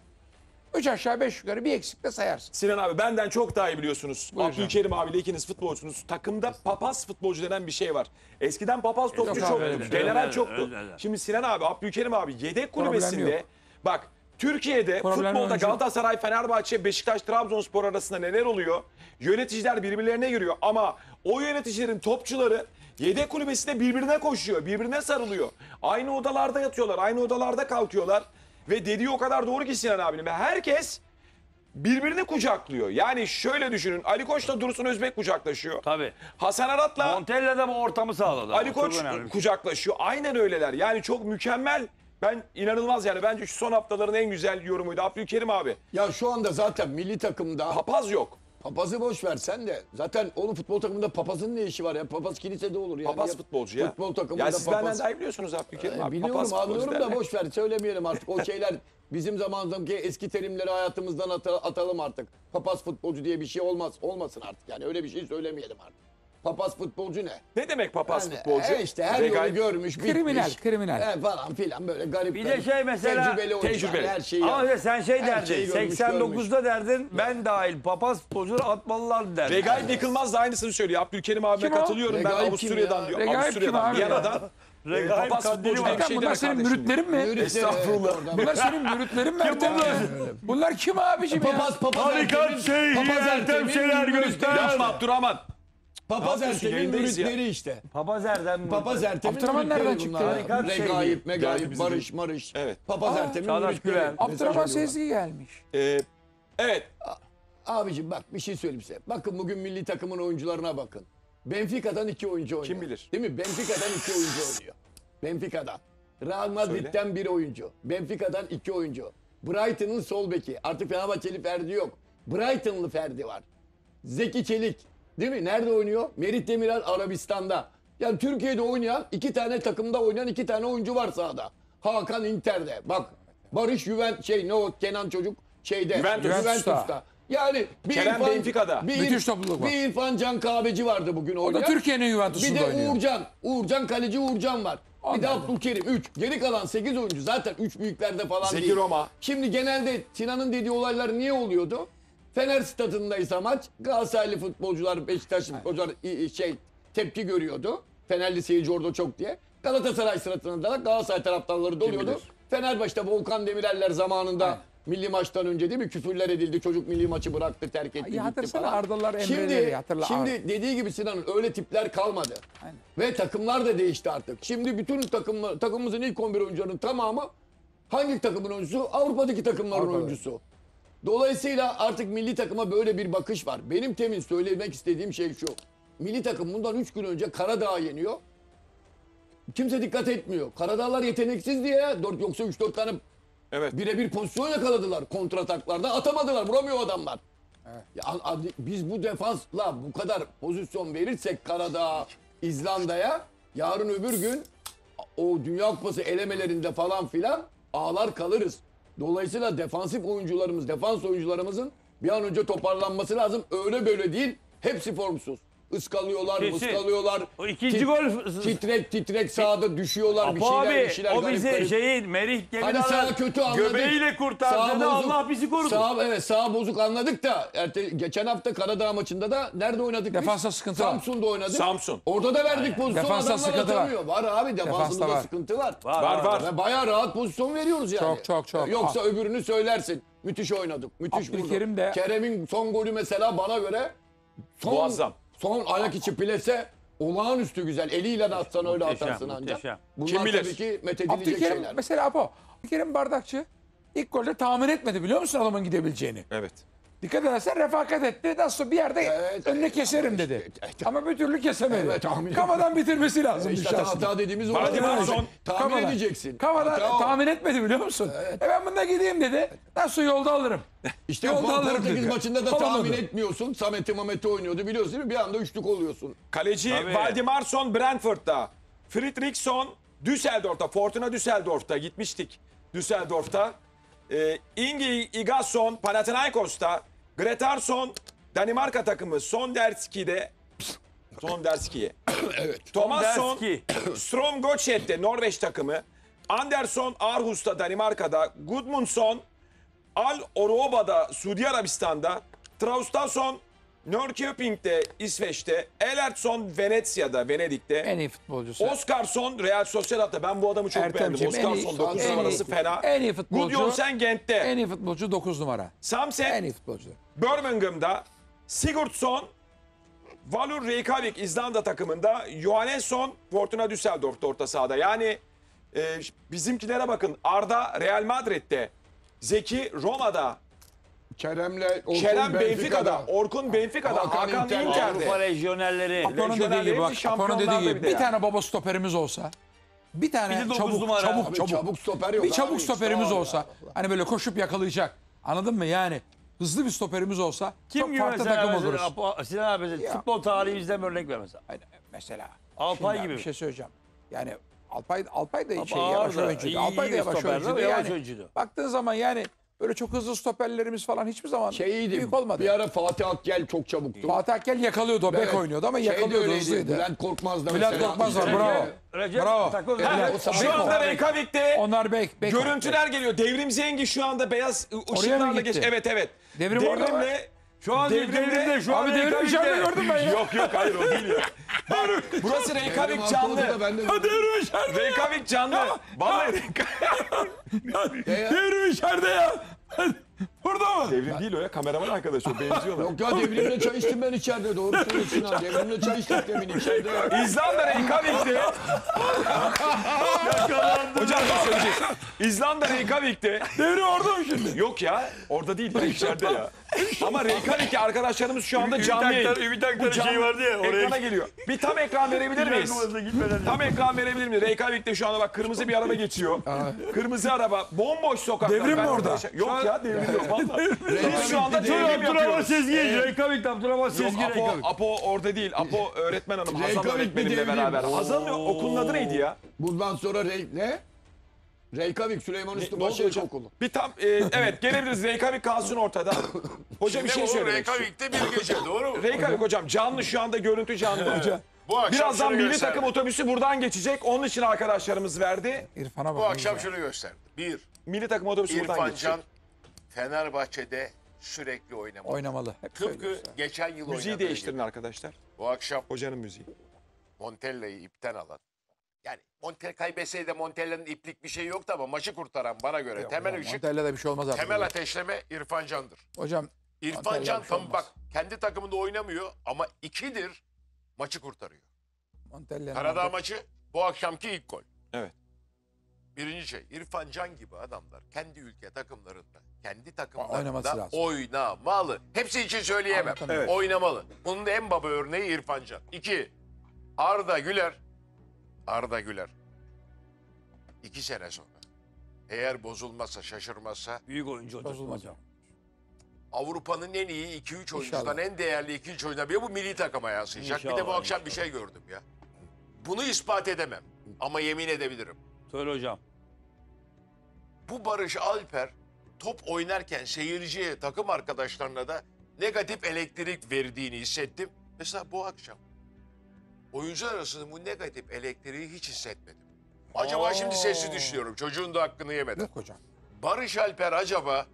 3 aşağı 5 yukarı bir eksikle sayarsın. Sinan abi benden çok daha iyi biliyorsunuz. Buyur Abdülkerim abiyle ikiniz futbolcusunuz. Takımda papaz futbolcu denen bir şey var. Eskiden papaz topçu Yok abi, çoktu. öyle bir şey. General Öyle, çoktu. öyle. Şimdi Sinan abi, Abdülkerim abi yedek Problem kulübesinde yok. bak Türkiye'de Problem futbolda oyuncu. Galatasaray, Fenerbahçe, Beşiktaş, Trabzonspor arasında neler oluyor? Yöneticiler birbirlerine giriyor ama o yöneticilerin topçuları yedek kulübesinde birbirine koşuyor, birbirine sarılıyor. Aynı odalarda yatıyorlar, aynı odalarda kalkıyorlar. Ve dediği o kadar doğru ki Sinan abinin. Ve herkes birbirini kucaklıyor. Yani şöyle düşünün. Ali Koç'la Dursun Özbek kucaklaşıyor. Tabii. Hasan Arat'la Montella da bu ortamı sağladı. Ali Çok Koç önemli bir şey. kucaklaşıyor. Aynen öyleler. Yani çok mükemmel. Ben inanılmaz yani. Bence şu son haftaların en güzel yorumuydu. Abdülkerim abi. Ya şu anda zaten milli takımda Papaz yok. papazı boş ver sen de. Zaten oğlum futbol takımında papazın ne işi var ya? Papaz kilisede olur yani. Papaz futbolcu ya. Futbol takımında Ya siz benden papaz. daha iyi biliyorsunuz Abdülkerim abi. Biliyorum Papaz futbolcu anlıyorum da derler. boş ver söylemeyelim artık. O şeyler bizim zamanımızdaki eski terimleri hayatımızdan atalım artık. Papaz futbolcu diye bir şey olmasın artık. Yani öyle bir şey söylemeyelim artık. Papaz futbolcu ne? Ne demek papaz Yani, futbolcu? işte her Regal- yolu görmüş, bitmiş. Kriminal. Falan filan böyle garip. Bir de garip. şey mesela- Tecrübeli oyuncular, Tecrübeli. her şeyi. Ama yani. sen şey Her derdin. şeyi görmüş, 89'da derdin. Ben dahil papaz futbolcuları atmalılar derdin. Regaip Yıkılmaz da aynısını söylüyor. Abdülkerim abime Kim o? katılıyorum. Ben Regaip kim Avusturya'dan ya? diyor. Regaip kim Avusturya'dan, abi Viyana'dan. Regaip Papaz Kandili futbolcu var. diye bir şey Bunlar deme senin kardeşim. müritlerin mi? Müritleri, Estağfurullah. evet, oradan. Bunlar senin müritlerin mi Ertem? Bunlar kim abicim ya? Papaz Tarikat Ertem'in- şeyhi Papaz Ertem Ertem'in şeyler müritleri. göster. Yapma Abdurrahman. Papaz Ne yapıyorsun? Ertem'in Yayındayız ya. müritleri işte. Papaz Erdem. Papaz Ertem'in Abdurrahman müritleri nereden çıktı bunlar. ya? Tarikat Regaip, Geldi Megaip, bizi Barış, Marış. Evet. Papaz Ertem'in Çağdaş müritleri. Gülen. Mesaj Abdurrahman alıyorlar. Sezgi gelmiş. Evet. Abicim bak bir şey söyleyeyim size. Bakın bugün milli takımın oyuncularına bakın. Benfica'dan 2 oyuncu oynuyor. Kim bilir? Değil mi? Benfica'dan 2 oyuncu oynuyor. Benfica'dan. Real Madrid'den 1 oyuncu. Benfica'dan 2 oyuncu. Brighton'ın sol beki. Artık Fenerbahçeli Ferdi yok. Brighton'lı Ferdi var. Zeki Çelik. Değil mi? Nerede oynuyor? Merih Demiral Arabistan'da. Yani Türkiye'de oynayan 2 tane takımda oynayan 2 tane oyuncu var sahada. Hakan Inter'de. Bak Barış Kenan çocuk şeyde. Juventus'ta. Yani bir Kerem Benfica'da. Müthiş topluluk var. Bir İrfan Can Kahveci vardı bugün O oynayan. da Türkiye'nin Bir Juventus'unda de oynuyor. Uğurcan kaleci Uğurcan var. Bir de Anladım. Abdülkerim 3. Geri kalan 8 oyuncu zaten 3 büyüklerde falan Zeki değil. Roma. Şimdi genelde Sinan'ın dediği olaylar niye oluyordu? Fener stadındaysa maç Galatasaraylı futbolcular, Beşiktaşlı futbolcular tepki görüyordu. Fenerli seyirci orada çok diye. Galatasaray sırasında da Galatasaray taraftarları doluyordu. bilir? Fenerbahçe'de Volkan Demireller zamanında milli maçtan önce değil mi küfürler edildi. Çocuk milli maçı bıraktı, terk etti, Ya gitti hatırlasana falan. Ardalar, Emre'leri hatırla. Şimdi dediği gibi Sinan'ın öyle tipler kalmadı. Aynen. Ve takımlar da değişti artık. Şimdi bütün takımımızın ilk 11 oyuncularının tamamı hangi takımın oyuncusu? Avrupa'daki takımların oyuncusu. Dolayısıyla artık milli takıma böyle bir bakış var. Benim temin söylemek istediğim şey şu. Milli takım bundan 3 gün önce Karadağ'ı yeniyor. Kimse dikkat etmiyor. Karadağlar yeteneksiz diye yoksa 3-4 tane Evet. birebir pozisyon yakaladılar kontrataklarda. Atamadılar. Vuramıyor adamlar. Ya, biz bu defansla bu kadar pozisyon verirsek Karadağ, İzlanda'ya yarın öbür gün o Dünya Kupası elemelerinde falan filan ağlar kalırız. Dolayısıyla defans oyuncularımızın bir an önce toparlanması lazım. Öyle böyle değil. Hepsi formsuz. Iskalıyorlar, Kesin. mıskalıyorlar. O ikinci gol. Titrek sahada düşüyorlar. Apo abi o o bizi Merih Hani sağ Demiral'ın kötü anladık. göbeğiyle Sağ kurtardı. bozuk. Allah bizi korudu. Sağ bozuk anladık da geçen hafta Karadağ maçında da nerede oynadık Defansta biz? sıkıntı var. Samsun'da oynadık. Samsun. Orada da verdik pozisyon. Defansta Adamlar sıkıntı var. atamıyor. Var abi Defansta defansımızda var. sıkıntı var. Var. Ve bayağı rahat pozisyon veriyoruz yani. Çok. Yoksa öbürünü söylersin. Müthiş oynadık. Müthiş Abdülkerim vurduk. de- Kerem'in son golü mesela bana göre Muazzam. Son ayak içi plase olağanüstü güzel. Eliyle de atsan öyle Muhteşem, atarsın ancak. muhteşem. Bunlar Kim bilir? tabii ki methedilecek Abdülkerim şeyler. mesela Apo. Abdülkerim Bardakçı ilk golde tahmin etmedi biliyor musun adamın gidebileceğini. Evet. Dikkat edersen refakat etti. Nasıl bir yerde Evet, önüne keserim ama dedi. işte- Ama bir türlü kesemedi. Evet, tahmin Kafadan bitirmesi lazım. İşte hata dediğimiz o. Hadi Mason. Tahmin edeceksin. Kafadan Hata o. tahmin etmedi biliyor musun? Ben bunda gideyim dedi. Nasıl yolda alırım. İşte Yolda alırım Portekiz dedi. maçında da Alamadı. tahmin etmiyorsun. Samet'i oynuyordu biliyorsun değil mi? Bir anda üçlük oluyorsun. Kaleci Tabii. Valdimarsson Brentford'da. Friedrichsson Düsseldorf'ta. Fortuna Düsseldorf'ta gitmiştik. Düsseldorf'ta. Ingi Igasson Panathinaikos'ta. Gretarsson Danimarka takımı Sonderski'ye. Evet. Thomasson Sonderski. Strom Gotchet'te Norveç takımı. Anderson Aarhus'ta Danimarka'da. Gudmundsson Al Oroba'da Suudi Arabistan'da. Traustason Norrköping'de İsveç'te. Elertsson Venedik'te. En iyi futbolcusu. Oskarsson Real Sociedad'da. Ben bu adamı çok Ertemciğim, beğendim. en iyi- Oskarsson 9 en iyi- numarası fena. en iyi futbolcu. Gudjonsen Gent'te. En iyi futbolcu 9 numara. En Samset iyi futbolcu. Birmingham'da. Sigurdsson Valur Reykjavik İzlanda takımında. Johannesson Fortuna Düsseldorf'ta orta sahada. Yani bizimkilere bakın. Arda Real Madrid'de. Zeki Roma'da. Kerem Benfica'da. Orkun Benfica'da. Hakan Hakan Inter'de. Inter'de. Avrupa lejyonerleri. Apo'nun dediği Lejyonerleri gibi bak. hepsi Apo'nun dediği şampiyonlarda gibi bir de bir tane baba stoperimiz olsa. Bir tane Bir de dokuz çabuk, numara. Çabuk stoper yok. Bir çabuk abi. stoperimiz İşte o olsa. ya. Hani böyle koşup yakalayacak. Anladın mı? Yani hızlı bir stoperimiz olsa Kim çok gibi farklı mesela takım oluruz. Sinan abi mesela futbol tarihimizden bir örnek ver mesela. Aynen, mesela. Alpay Şimdi gibi. Bir şey söyleyeceğim. Yani Alpay da Ağır yavaş da, oyuncuydu. iyi Alpay da bir yavaş stoper, oyuncuydu. yavaş Yani oyuncuydu. baktığın zaman yani böyle çok hızlı stoperlerimiz falan hiçbir zaman Şeyiydi. büyük olmadı. Bir ara Fatih Akgel çok çabuktu. Fatih Akgel yakalıyordu, o bek Evet. oynuyordu ama Şey de yakalıyordu, öyleydi. hızlıydı. Bülent Korkmaz da Bülent mesela. Korkmaz var, İşte- bravo. Recep Bravo. Takoz- Ha, O şu anda Reykjavik'te Onlar bek. görüntüler geliyor. Devrim Zengi şu anda beyaz ışıklarla geç. gitti? Evet. Devrim orada mı? Şu an devrimde şu an Abi devrim Reykjavik'te. içeride gördüm ben ya. Yok hayır o değil ya. Bak, burası Reykjavik Devrim canlı. Arpalı'da ben de Devrim içeride. Reykjavik canlı. Vallahi Devrim içeride ya. Burada mu? Devrim değil o ya. Kameraman arkadaş o. Benziyorlar. Yok ya devrimle çay içtim ben içeride. Doğru söylüyorsun ha. Devrimle çay içtik demin içeride. İzlanda Reykjavik'te. Hocam ne söyleyeceğiz? İzlanda Reykjavik'te. Devrim orada mı şimdi? Yok ya. Orada değil. içeride ya. Ama Reykjavik'te arkadaşlarımız şu anda canlı yayın. Ümit Aktar'ın Bu canlı- şeyi vardı ya, oraya- Ekrana geliyor. Bir tam ekran verebilir miyiz? Gitmeden. Tam ekran verebilir miyiz? Reykjavik'te şu anda bak kırmızı bir araba geçiyor. Kırmızı araba. Bomboş sokaklar. Devrim mi Ben orada? Yok ya devrim yok. Vallahi. Biz şu anda devrim Abdurrahman yapıyoruz. Sezgi, Reykjavik'te Abdurrahman Yok Sezgi Reykjavik. Apo orada değil. Apo öğretmen hanım. Hazal Reykjavik öğretmenimle bir devrim. beraber. Hazal'ın okulun adı neydi ya? Bundan sonra ne? Reykjavik Süleyman Ne Üstübaşı oldu hocam? İlkokulu. Bir tam evet gelebiliriz. Reykjavik kalsın ortada. Hoca bir şey Ne bu söylemek istiyor. Reykjavik'te bir gece doğru mu? Reykjavik hocam canlı şu anda görüntü canlı. Hocam. Bu akşam Birazdan şunu milli gösterdi. takım otobüsü buradan geçecek. Onun için arkadaşlarımız verdi. İrfan'a bak. Bu akşam ya. şunu gösterdi. Bir, Milli takım otobüsü buradan İrfan geçecek. Can Fenerbahçe'de sürekli oynamalı. Oynamalı. Hep Tıpkı söylüyoruz ya. geçen yıl Müziği oynadığı değiştirin gibi. arkadaşlar. Bu akşam Hocanın müziği. Montella'yı ipten alan. Yani Montella kaybetseydi de Montella'nın iplik bir şey yoktu ama maçı kurtaran bana göre temel Hocam, ışık, Montella'da bir şey olmaz artık. temel ateşleme İrfan Can'dır. Hocam İrfan Montella Can bir şey tam olmaz. bak kendi takımında oynamıyor ama ikidir maçı kurtarıyor. Montella'nın Karadağ artık- maçı bu akşamki ilk gol. Evet. Birinci şey İrfan Can gibi adamlar kendi ülke takımlarında, kendi Oynaması takımlarında lazım. oynamalı. Hepsi için söyleyemem. Anlatamıyorum. Evet. Oynamalı. Bunun da en baba örneği İrfan Can. İki, Arda Güler. Arda Güler. 2 sene sonra eğer bozulmazsa, şaşırmazsa Büyük oyuncu olacak. Bozulmaz. hocam. Avrupa'nın en iyi 2-3 oyuncudan İnşallah. en değerli 2-3 oyuncudan biri bu milli takıma yansıyacak. Bir de bu İnşallah, akşam bir şey gördüm ya. Bunu ispat edemem ama yemin edebilirim. Söyle hocam. Bu Barış Alper top oynarken seyirciye, takım arkadaşlarına da negatif elektrik verdiğini hissettim. Mesela bu akşam oyuncular arasında bu negatif elektriği hiç hissetmedim. Acaba şimdi sessiz düşünüyorum. Çocuğun da hakkını yemedim. Yok hocam. Barış Alper acaba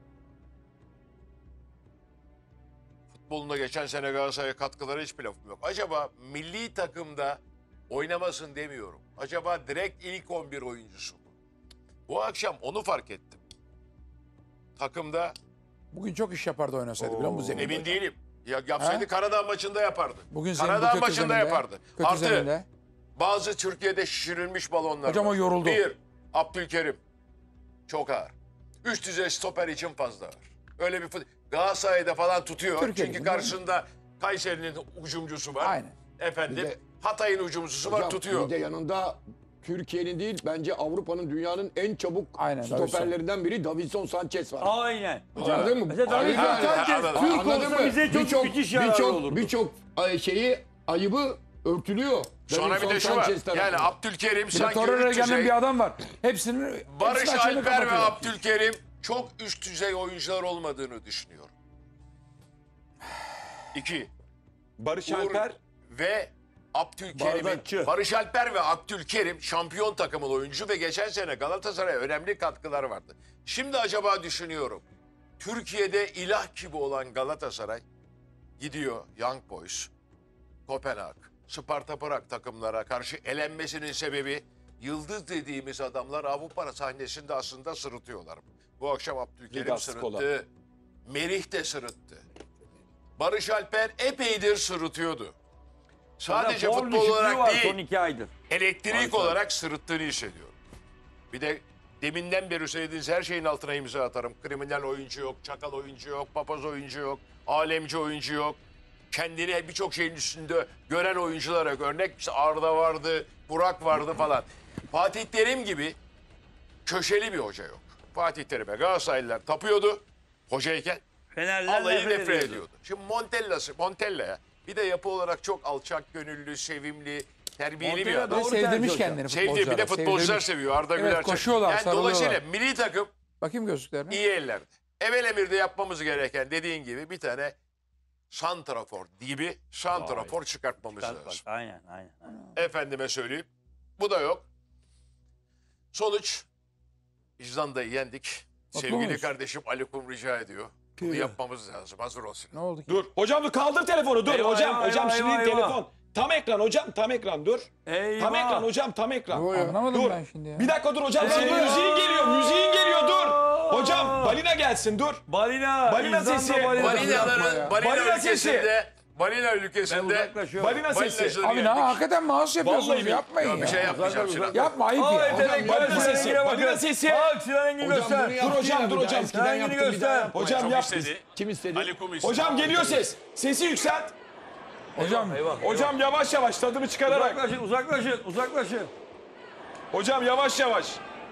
futbolunda geçen sene Galatasaray'a katkıları hiçbir lafım yok. Acaba milli takımda oynamasın demiyorum. Acaba direkt ilk 11 oyuncusu mu? Bu akşam onu fark ettim. Takımda Bugün çok iş yapardı oynasaydı biliyor musun zeminde? emin değilim. Ya yapsaydı Karadağ maçında yapardı. Bugün zemin bu Karadağ kötü maçında zeminde, yapardı. kötü Artı zeminde. bazı Türkiye'de şişirilmiş balonlar Hocam var. o yoruldu. Bir, Abdülkerim. Çok ağır. Üst düzey stoper için fazla ağır. Öyle bir Galatasaray'da falan tutuyor. Türkiye'de Çünkü bunlar- karşısında Kayseri'nin hücumcusu var. Aynen. Efendim Bir de- Hatay'ın hücumcusu var Hocam, tutuyor. Bir de yanında Türkiye'nin değil bence Avrupa'nın dünyanın en çabuk Aynen, stoperlerinden biri Davinson Sanchez var. Aynen. Anladın mı? Mesela Davinson Aynen. Sanchez Anladım. Türk Anladın olsa mı? bize çok müthiş yararlı olurdu. Birçok şeyi ayıbı örtülüyor. Sonra bir Davinson de şu var. Sanchez tarafından. Yani Abdülkerim Bir de sanki Torreira üst gelen düzey. bir adam var. Hepsinin Barış hepsinin açığını Alper ve kapatıyor. Abdülkerim çok üst düzey oyuncular olmadığını düşünüyorum. 2. Barış Uğur Alper ve Abdülkerim'in Bardakçı. Barış Alper ve Abdülkerim şampiyon takımın oyuncu ve geçen sene Galatasaray'a önemli katkılar vardı. Şimdi acaba düşünüyorum. Türkiye'de ilah gibi olan Galatasaray gidiyor Young Boys, Kopenhag, Sparta Prag takımlara karşı elenmesinin sebebi yıldız dediğimiz adamlar Avrupa sahnesinde aslında sırıtıyorlar. Bu akşam Abdülkerim Ligas, Skola. sırıttı. Merih de sırıttı. Barış Alper epeydir sırıtıyordu. Sadece Form futbol düşüklüğü olarak var değil, son 2 aydır. elektrik olarak sırıttığını hissediyorum. Bir de deminden beri söylediğiniz her şeyin altına imza atarım. Kriminal oyuncu yok, çakal oyuncu yok, papaz oyuncu yok, alemci oyuncu yok. Kendini birçok şeyin üstünde gören oyunculara örnek işte Arda vardı, Burak vardı falan. Fatih Terim gibi köşeli bir hoca yok. Fatih Terim'e Galatasaraylılar tapıyordu hocayken. Fenerler Alayı nefret ediyordu. Şimdi Montella'ya bir de yapı olarak çok alçak gönüllü, sevimli, terbiyeli bir Montella adam. doğru Sevdirmiş tercih hocam. kendini Sevdiği futbolculara. bir de futbolcular sevdirmiş. seviyor. Arda Evet, Güler. koşuyorlar, Yani sarılıyorlar. dolayısıyla milli takım Bakayım gözlüklerine. iyi ellerde. Evvel emirde yapmamız gereken dediğin gibi bir tane santrafor gibi santrafor çıkartmamız Bak, lazım. aynen. Efendime söyleyeyim. Bu da yok. Sonuç İzlanda'yı yendik. Mutlu Sevgili muyuz? kardeşim Ali Kum rica ediyor. Bunu yapmamız lazım. Hazır olsun. Ne oldu ki? dur. Hocam dur kaldır telefonu dur Eyvah, hocam. eyvah, hocam eyvah, şimdi eyvah. telefon. Tam ekran hocam tam ekran dur. Eyvah. Tam ekran hocam tam ekran. Anlamadım Dur. ben şimdi ya. Bir dakika dur hocam. Müziğin geliyor dur. Hocam balina gelsin dur. Balina. Balina İzlanda sesi. Balinaların Balina balina sesi. ülkesinde balina Ben ülkesinde uzaklaşıyorum. Balina sesi. balinacılığı Abi ne yendik. hakikaten mouse yapıyorsunuz. Vallahi Yapmayın Yok, ya. bir şey yapmayacağım Sinan. Yapma ayıp Aa ya. yetenek balina Sinan sesi, Engin'e bakın. balina sesi. Bak Sinan Engin Hocam göster. bunu yaptı hocam, ya dur bir daha. hocam. Eskiden Sen yaptı, yeni bir daha göster. yapma. Hocam Çok yap. istedi. Kim istedi? Ali Kum istedi. Hocam geliyor ses. Sesi yükselt. Hocam Eyvah. Hocam yavaş yavaş tadını çıkararak. Uzaklaşın, uzaklaşın, uzaklaşın. Hocam yavaş yavaş.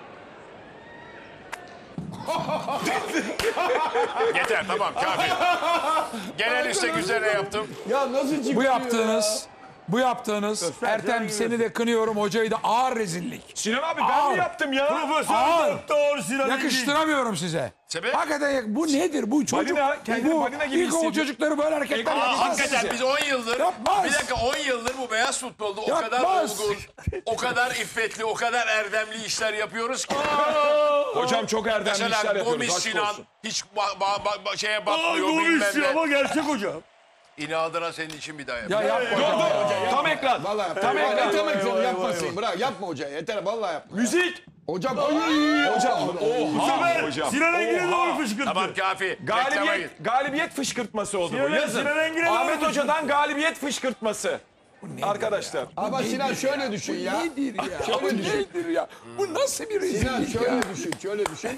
Yeter tamam kafi. Genel istek üzerine yaptım. Ya nasıl çıktı bu yaptığınız Ertem seni de kınıyorum, hocayı da ağır rezillik. Sinan abi ben Ağır. mi yaptım ya? Profesör Aa, Doktor Sinan Engin. Yakıştıramıyorum size. Sebep? Hakikaten bu nedir? Bu çocuk. Balina, kendini bu balina gibi ilkokul hissediyor. çocukları böyle hareketler Aa, yapmaz. hakikaten biz 10 yıldır, Yapmaz. bir dakika 10 yıldır bu beyaz futbolda o kadar Yapmaz. olgun, o kadar iffetli, o kadar erdemli işler yapıyoruz ki. Hocam çok erdemli işler Mesela yapıyoruz. Gomis Aşk Sinan olsun. hiç şeye Aa, bakmıyor bilmem Gomis'i ne. ama gerçek hocam. İnadına senin için bir daha Ya yapayım. yapma Dur hocam. dur. Tam ekran. Vallahi yapma. Tam ekran. Tam ekran Vay, yapmasın. vay, Bırak yapma hoca. Yeter vallahi yapma. Müzik. Hocam Hocam. Oha hocam. Sinan Engin'e Oha. doğru fışkırttı. Tamam kafi. Reklama Galibiyet, git. galibiyet fışkırtması oldu bu. Yazın. Sinan Engin'e doğru Ahmet fışkırttı. Hoca'dan galibiyet fışkırtması. Arkadaşlar. Ama Sinan şöyle düşün ya. Nedir ya? Şöyle Bu düşün. nedir ya? Bu nasıl bir Sinan rezillik ya? şöyle düşün. Şöyle düşün.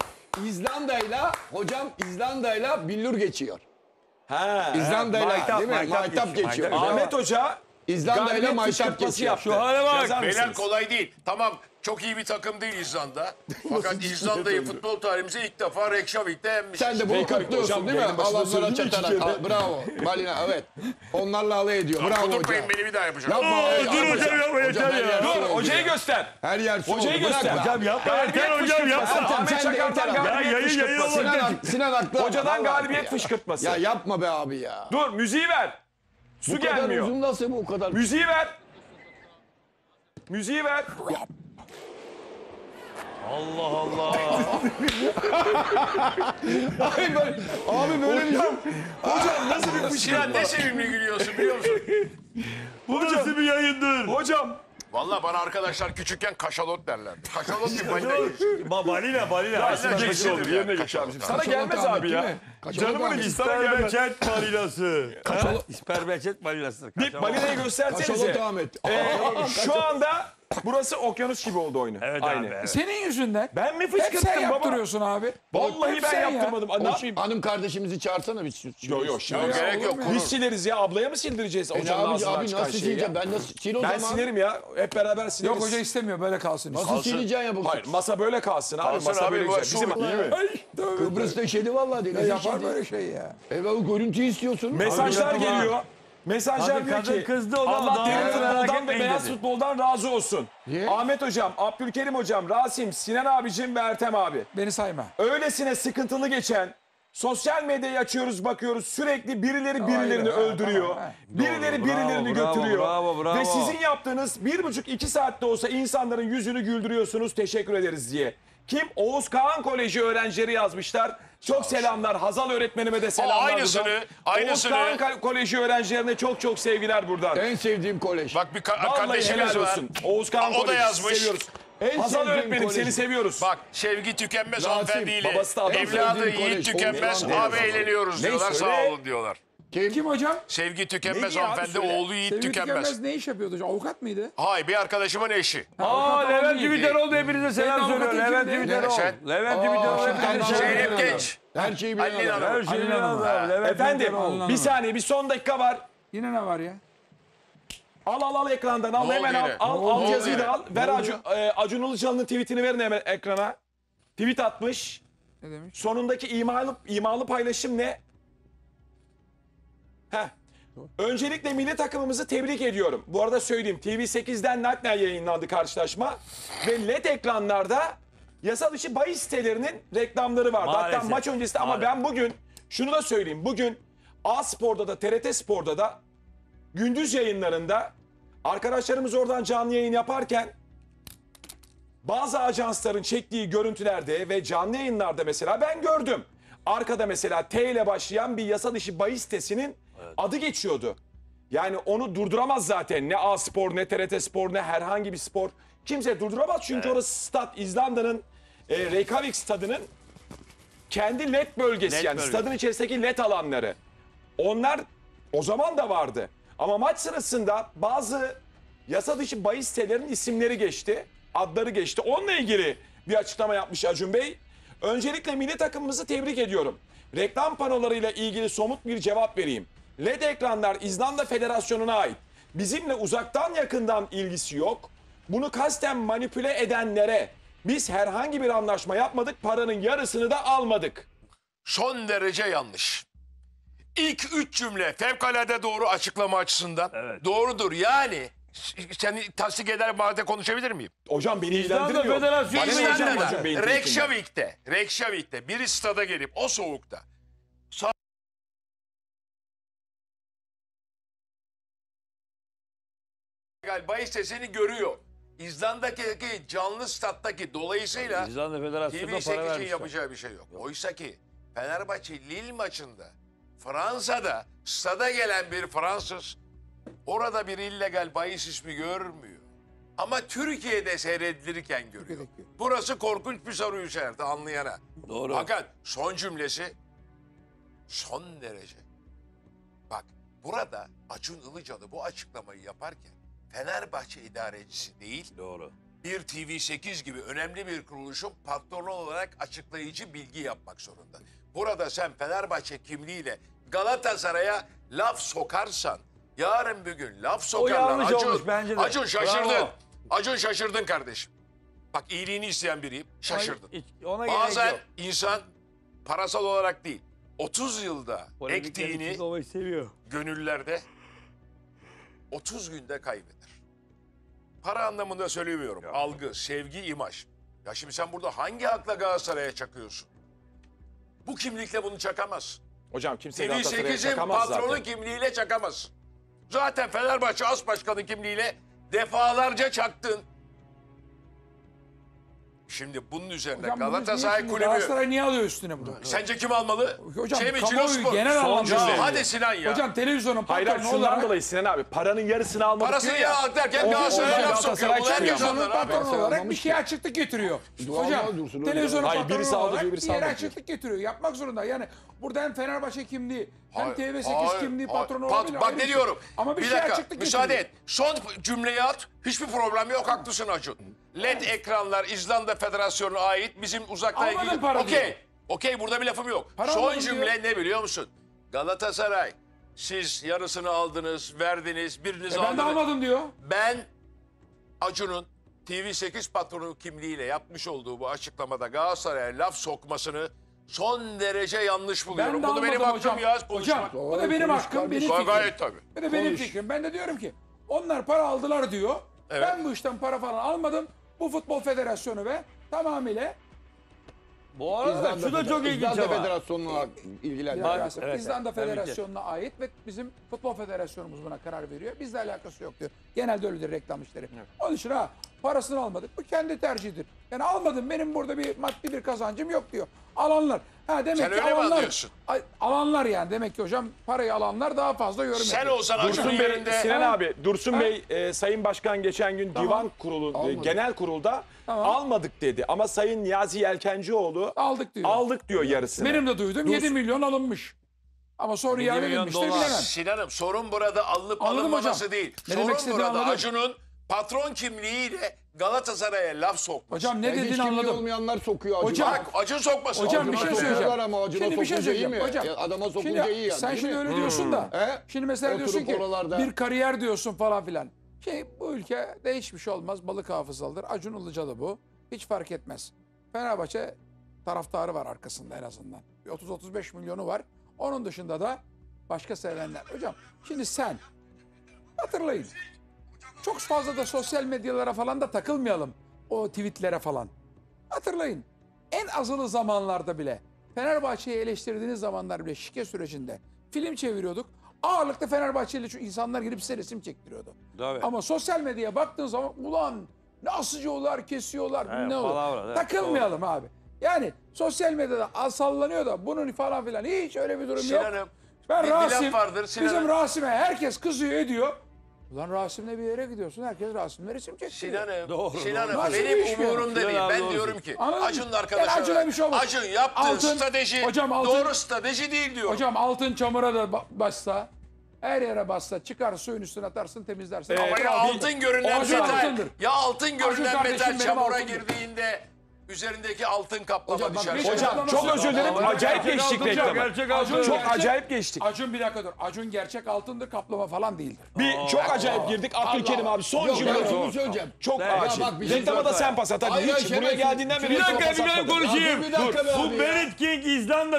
İzlanda'yla billur geçiyor. Ha. İzlanda'yla Maytap, değil mi? maytap Maytap geçiyor. geçiyor. Maytap. Ahmet Hoca İzlanda'yla galibiyet maytap fışkırtması geçiyor. yaptı. Şu hale bak. Yazar Beyler mısınız? kolay değil. Tamam çok iyi bir takım değil İzlanda. Fakat İzlanda'yı futbol tarihimize ilk defa Reykjavik'te yenmiş. Sen de bunu Reykjavik kutluyorsun hocam, değil mi? yayının başında Alanlara söyledim iki çatarak. kere. Bravo. Balina evet. Onlarla alay ediyor. Bravo Kudurtmayın hocam. beni bir daha yapacağım. Yapma. Aa, evet, dur hocam, yapma, yeter her ya. yer Dur su oldu hocayı ya. göster. Her yer su Hocayı oldu. göster. Bırakma. Hocam yapma. Galibiyet Yeter hocam fışkırtması. yapma. Ahmet Sen de Çakar'dan yeter abi. galibiyet Ya, yayın fışkırtması. Sinan haklı. Hocadan Vallahi galibiyet ya. fışkırtması. Ya yapma be abi ya. Dur müziği ver. Su Bu kadar gelmiyor. uzun nasıl bu kadar? Müziği ver. Müziği ver. Allah Allah. Ay böyle, abi böyle bir şey. Hocam nasıl bir Sinan fışkırtma? ne sevimli gülüyorsun biliyor musun? Bu nasıl bir yayındır? Hocam. Vallahi bana arkadaşlar küçükken kaşalot derlerdi. Kaşalot bir balina. Balina. Balina Geçti geçti oldu. ya, Yerine geç kaşalot abicim. abi. Sana Kaşalot gelmez Ahmet abi değil ya. mi? Kaşalot Canımın Ahmet. içi sana gelmez. İsperbeçet balinası. İsperbeçet balinası. Dip balinayı göstersenize. Kaşalot Ahmet. Şu anda burası okyanus gibi oldu oyunu. Evet Aynı. abi. Evet. Senin yüzünden. Ben mi Hep sen fışkırttım baba? yaptırıyorsun abi. Vallahi Hep ben sen ya. yaptırmadım. Ne yapayım? Hanım kardeşimizi çağırsana bir. Yok yok şimdi. Yok, gerek yok. Biz sileriz ya. Ablaya mı sildireceğiz hocanın Abi, ağzından abi çıkan nasıl şeyi sileceğim? ya? Ben nasıl sil o Ben zaman? silerim ya. Hep beraber sileriz. Yok hoca istemiyor böyle kalsın. Nasıl sileceğim ya bu? Hayır masa böyle kalsın abi. Kalsın Masa abi, böyle bu güzel. Bizim su- Ay, tövbe. Kıbrıs'ta işedi vallahi. Ya Deniz yapar işedi. böyle şey ya. O görüntüyü istiyorsun. mesajlar Abi, geliyor. Mesajlar Hadi diyor kadın ki kızdı, o da Allah daha derin merak futboldan ve etmeyin beyaz dedi. futboldan razı olsun. Niye? Ahmet hocam, Abdülkerim hocam, Rasim, Sinan abicim ve Ertem abi. Beni sayma. Öylesine sıkıntılı geçen sosyal medyayı açıyoruz bakıyoruz sürekli birileri birilerini Hayır, öldürüyor. tamam, he. Birileri Doğru, birilerini bravo, götürüyor. bravo. Ve sizin yaptığınız 1,5-2 saatte olsa insanların yüzünü güldürüyorsunuz teşekkür ederiz diye. Kim? Oğuz Kağan Koleji öğrencileri yazmışlar. Çok selamlar. Hazal öğretmenime de selamlar aynısını, buradan. aynısını. Oğuz Kağan Koleji öğrencilerine çok çok sevgiler buradan. En sevdiğim kolej. Bak bir Vallahi kardeşimiz helal var. olsun. Oğuz Kağan O da Koleji yazmış. seviyoruz. En Hazal sevdiğim öğretmenim kolej. seni seviyoruz. Bak sevgi tükenmez Rasim, hanımefendiyle. babası da adam Evladı sevdiğim yiğit kolej. tükenmez. Oğuz Abi Kağan. eğleniyoruz Ne diyorlar. söyle? Sağ olun diyorlar. Kim hocam? Sevgi tükenmez Ne diyor abi, hanımefendi. söyle. Oğlu yiğit Sevgili tükenmez. Tükenmez ne iş yapıyordu hocam? Avukat mıydı? Hayır bir arkadaşımın eşi. Aa Levent Ümiteroğlu hepinize selam Senin söylüyor. avukatın Levent kimdi? Ümiteroğlu. Sen- Levent Ümiteroğlu şimdi hepinize tamam. selam Zeynep Aynen. Genç. Her şeyi bilen Halil adam. Hanım. Her şeyi Aynen bilen öyle. adam. Levent Efendim Ümiteroğlu. bir saniye bir son dakika var. Yine ne var ya? Al ekrandan al Ne hemen oldu al. yine? Al Ne oldu yazıyı da yine? al. Ver Acun Ilıcalı'nın tweetini verin hemen ekrana. Tweet atmış. Ne demiş? Sonundaki imalı paylaşım ne? Heh. Öncelikle milli takımımızı tebrik ediyorum. Bu arada söyleyeyim TV8'den naklen yayınlandı karşılaşma. Ve LED ekranlarda yasal dışı bahis sitelerinin reklamları vardı. Hatta Maalesef. maç öncesi ama Maalesef. ben bugün şunu da söyleyeyim. Bugün A-Spor'da da TRT Spor'da da gündüz yayınlarında arkadaşlarımız oradan canlı yayın yaparken bazı ajansların çektiği görüntülerde ve canlı yayınlarda mesela ben gördüm. Arkada mesela T ile başlayan bir yasa dışı bahis sitesinin adı geçiyordu. Yani onu durduramaz zaten. Ne A-Spor, ne TRT Spor, ne herhangi bir spor. Kimse durduramaz çünkü orası stat İzlanda'nın Reykjavik stadının kendi led bölgesi Led yani bölgesi. stadın içerisindeki led alanları. Onlar o zaman da vardı. Ama maç sırasında bazı yasa dışı bahis sitelerinin isimleri geçti. Adları geçti. Onunla ilgili bir açıklama yapmış Acun Bey. Öncelikle milli takımımızı tebrik ediyorum. Reklam panolarıyla ilgili somut bir cevap vereyim. LED ekranlar İzlanda Federasyonu'na ait. Bizimle uzaktan yakından ilgisi yok. Bunu kasten manipüle edenlere biz herhangi bir anlaşma yapmadık, paranın yarısını da almadık. Son derece yanlış. İlk 3 cümle fevkalade doğru açıklama açısından. Evet. Doğrudur. Yani seni tasdik eder madde konuşabilir miyim? Hocam beni İzlanda ilgilendirmiyor. Federasyonu Bana ne İzlanda hocam da Acun Bey'in tweetinden? Reykjavik'te bir stada gelip o soğukta bahis sesini görüyor. İzlanda'daki canlı stat'taki dolayısıyla İzlanda Federasyonu'na TV8 para için vermişler. yapacağı bir şey yok. Oysa ki Fenerbahçe Lille maçında Fransa'da stada gelen bir Fransız orada bir illegal bahis ismi görmüyor. Ama Türkiye'de seyredilirken görüyor. Türkiye'deki. Burası korkunç bir soru işareti anlayana. Doğru. Fakat son cümlesi son derece. Bak burada Acun Ilıcalı bu açıklamayı yaparken Fenerbahçe idarecisi değil, Doğru. bir TV8 gibi önemli bir kuruluşun patronu olarak açıklayıcı bilgi yapmak zorunda. Burada sen Fenerbahçe kimliğiyle Galatasaray'a laf sokarsan, yarın bir gün laf sokarlar. yanlış olmuş bence de. Acun şaşırdın. Bravo. Acun şaşırdın kardeşim. Bak iyiliğini isteyen biriyim. Şaşırdın. Ona gerek Bazen yok. insan parasal olarak değil, 30 yılda Polemikleri ektiğini tutulmayı seviyor. gönüllerde 30 günde kaybeder. Para anlamında söylemiyorum. Algı, sevgi, imaj. Ya şimdi sen burada hangi hakla Galatasaray'a çakıyorsun? Bu kimlikle bunu çakamaz. Hocam kimse Galatasaray'a TV8'in çakamaz patronu zaten. kimliğiyle çakamaz. Zaten Fenerbahçe As Başkanı kimliğiyle defalarca çaktın. Şimdi bunun üzerine Hocam bunu Galatasaray niye- kulübü Galatasaray niye alıyor üstüne bunu? sence kim almalı? Hocam Şey mi, kamuoyu Cilospor? genel Son anlamda. cümle. Hadi Sinan ya. Hocam televizyonun Hayır patronu şundan olarak dolayı Sinan abi paranın yarısını almadık Parasını diyor ya. ya derken O- Galatasaray'a oradan laf Galatasaray sokuyor. Bunu herkes çıkıyor. anlar televizyonun abi. patronu olarak bir almamış şeye ki. açıklık getiriyor. Doğal Hocam dursun, öyle televizyonun Hayır, patronu birisi aldı olarak diyor, birisi bir yere almadı diyor. açıklık getiriyor. Yapmak zorunda. Yani burada hem Fenerbahçe kimliği hem Hayır, TV8 hayır, kimliği hayır. patronu olabilir. Bak ayrı ne bir şey. diyorum. Ama bir, bir şeye dakika açıklık müsaade getiriyor. et. Son cümleyi at. Hiçbir problem yok. Haklısın Acun. LED ekranlar İzlanda Federasyonu'na ait. Bizim uzaktan Almadın ilgili. para diyor. Okey. Okey burada bir lafım yok. Para Son almadın cümle ne biliyor musun? Galatasaray siz yarısını aldınız, verdiniz, biriniz Ben de aldınız. almadım diyor. Ben Acun'un TV8 patronu kimliğiyle yapmış olduğu bu açıklamada Galatasaray'a laf sokmasını son derece yanlış buluyorum. Ben de Bunu benim almadım hakkım hocam. ya Hocam konuşmak. bu da benim Konuş hakkım, benim kardeşim. fikrim. Gayet tabii. Bu da benim Konuş. fikrim. Ben de diyorum ki onlar para aldılar diyor. Evet. Ben bu işten para falan almadım. Bu Futbol Federasyonu ve tamamıyla Bu arada şu da çok ilginç İzlanda ama. Federasyonu'na ilgilendiriyor. Bak, evet, İzlanda evet, tabii ki. Federasyonu'na ait ve bizim Futbol Federasyonumuz buna karar veriyor. Bizle alakası yok diyor. Genelde öyledir reklam işleri. Onun için parasını almadık. Bu kendi tercihidir. Yani almadım benim burada bir maddi bir kazancım yok diyor. Alanlar. Demek Sen ki öyle mi alanlar. anlıyorsun? Alanlar yani demek ki hocam parayı alanlar daha fazla yorum Sen yapıyor. olsan Acun'un Dursun Bey, yerinde... Sinan Ha? abi, Dursun Ha? Bey, Sayın Başkan geçen gün divan kurulu, Almadık. genel kurulda Tamam. almadık dedi. Ama Sayın Niyazi Yelkencioğlu Aldık diyor. aldık diyor yarısını. Benim de duydum 7 milyon alınmış. Ama sonra 7 iade milyon edilmiştir dolar. bilemem. Sinan'ım sorun burada alınıp Anladım alınmaması hocam. değil. Ne demek Sorun istediğini burada anladım. Acun'un patron kimliğiyle Galatasaray'a laf sokması. Hocam ne Hiç dediğini kimliği anladım. olmayanlar sokuyor Acun'a. Hocam, Bak Acun sokmasın. Hocam Acun'a bir şey sokuyor. söyleyeceğim. Ama Acun'a Şimdi bir şey sokunca iyi söyleyeceğim. mi? Hocam, Ya adama sokunca iyi yani, sen değil şimdi mi? öyle diyorsun da. He? Şimdi mesela Oturup diyorsun ki oralarda- bir kariyer diyorsun falan filan. Bu ülkede hiçbir şey olmaz. Balık hafızalıdır. Acun Ilıcalı bu. Hiç fark etmez. Fenerbahçe taraftarı var arkasında en azından. Bir 30-35 milyonu var. Onun dışında da başka sevenler. Hocam şimdi sen hatırlayın. Çok fazla da sosyal medyalara falan da takılmayalım. O tweetlere falan. Hatırlayın. En azılı zamanlarda bile Fenerbahçe'yi eleştirdiğiniz zamanlar bile şike sürecinde film çeviriyorduk. Ağırlıkta Fenerbahçeli şu insanlar girip size resim çektiriyordu. Tabii. Ama sosyal medyaya baktığın zaman ulan nasıl yiyorlar, kesiyorlar, Evet, ne olur. palavra, evet, Takılmayalım abi. Yani sosyal medyada sallanıyor da bunun falan filan hiç öyle bir durum yok. Sinan'ım Ben bir laf Rasim, vardır, Sinan'ım. bizim Rasim'e herkes kızıyor ediyor. Ulan Rasim'le bir yere gidiyorsun. Herkes Rasim'le resim çekiyor. Sinan'ım Nasıl bir benim iş bu? umurumda değil. Sinan abi Ben doğru. diyorum ki Anladın mı? Acun'un Yani arkadaşları. Acun'a bir şey olmaz. Acun yaptığı Altın- strateji Hocam altın- doğru strateji değil diyorum. Hocam altın çamura da bassa, her yere bassa, çıkar suyun üstüne atarsın, temizlersin. Ama ya altın görünen Acun metal, altındır. ya altın görünen kardeşim metal benim çamura altındır. girdiğinde üzerindeki altın kaplama Hocam bak, düşer. bir şey- Hocam çok özür dilerim. Ama Acayip gerçek geçtik altın, reklama. gerçek altın. Çok acayip geçtik. Acun bir dakika dur. Acun gerçek altındır, kaplama falan değildir. Çok acayip girdik. Abdülkerim abi son Yok ben cümle. şunu söyleyeceğim. Çok Ya acil. bak bir şey Reklama da söyle. sen pas at. Hadi Hayır, hiç hayır, buraya Şener, geldiğinden beri Bir reklama dakika pas bir atmadın. konuşayım. Ya dur bir dakika be Bu abi ya. Berit King İzlanda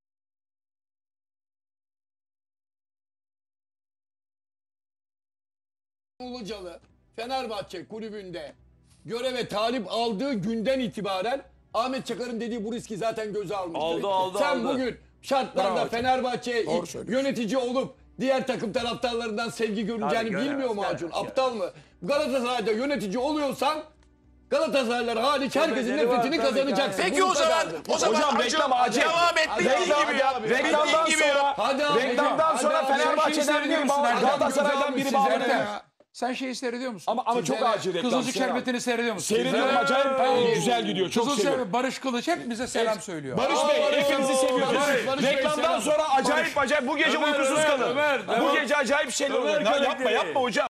Ulucalı Fenerbahçe kulübünde göreve talip aldığı günden itibaren Ahmet Çakar'ın dediği bu riski zaten göze almıştı. Aldı, Sen aldı. bugün şartlarda Bravo. Fenerbahçe Doğru söylüyorsun. yönetici olup diğer takım taraftarlarından sevgi göreceğini Abi, bilmiyor mu göremez, Acun? göremez, Aptal mı? Galatasaray'da yönetici oluyorsan Galatasaraylılar hariç herkesin bedeli var, nefretini tabii ki, kazanacaksın. Peki Bunu o zaman kazandın. Hocam Acun reklam acil. devam et Hadi bildiğin abi, gibi yap. hadi abi. Reklamdan Bildiğin gibi yap. sonra Hadi abi, reklamdan hadi sonra abi. Fenerbahçe'den biri bağlanır. Galatasaray'dan biri bağlanır. Sen şeyi seyrediyor musun? Ama çok acil reklam. Kızılcık Sinan abi. Şerbeti'ni seyrediyor musun? Seyrediyorum acayip güzel gidiyor. Çok Kızılcık seviyorum. Şerbeti, Barış Kılıç hepimize selam söylüyor. Barış Bey hepinizi seviyoruz. Barış Bey, Reklamdan selam. sonra acayip bu gece Ömer, uykusuz Ömer, kalın. Ömer, Bu devam. gece acayip şeyler Ömer oluyor. Ya Kılıç yapma dedi. hocam.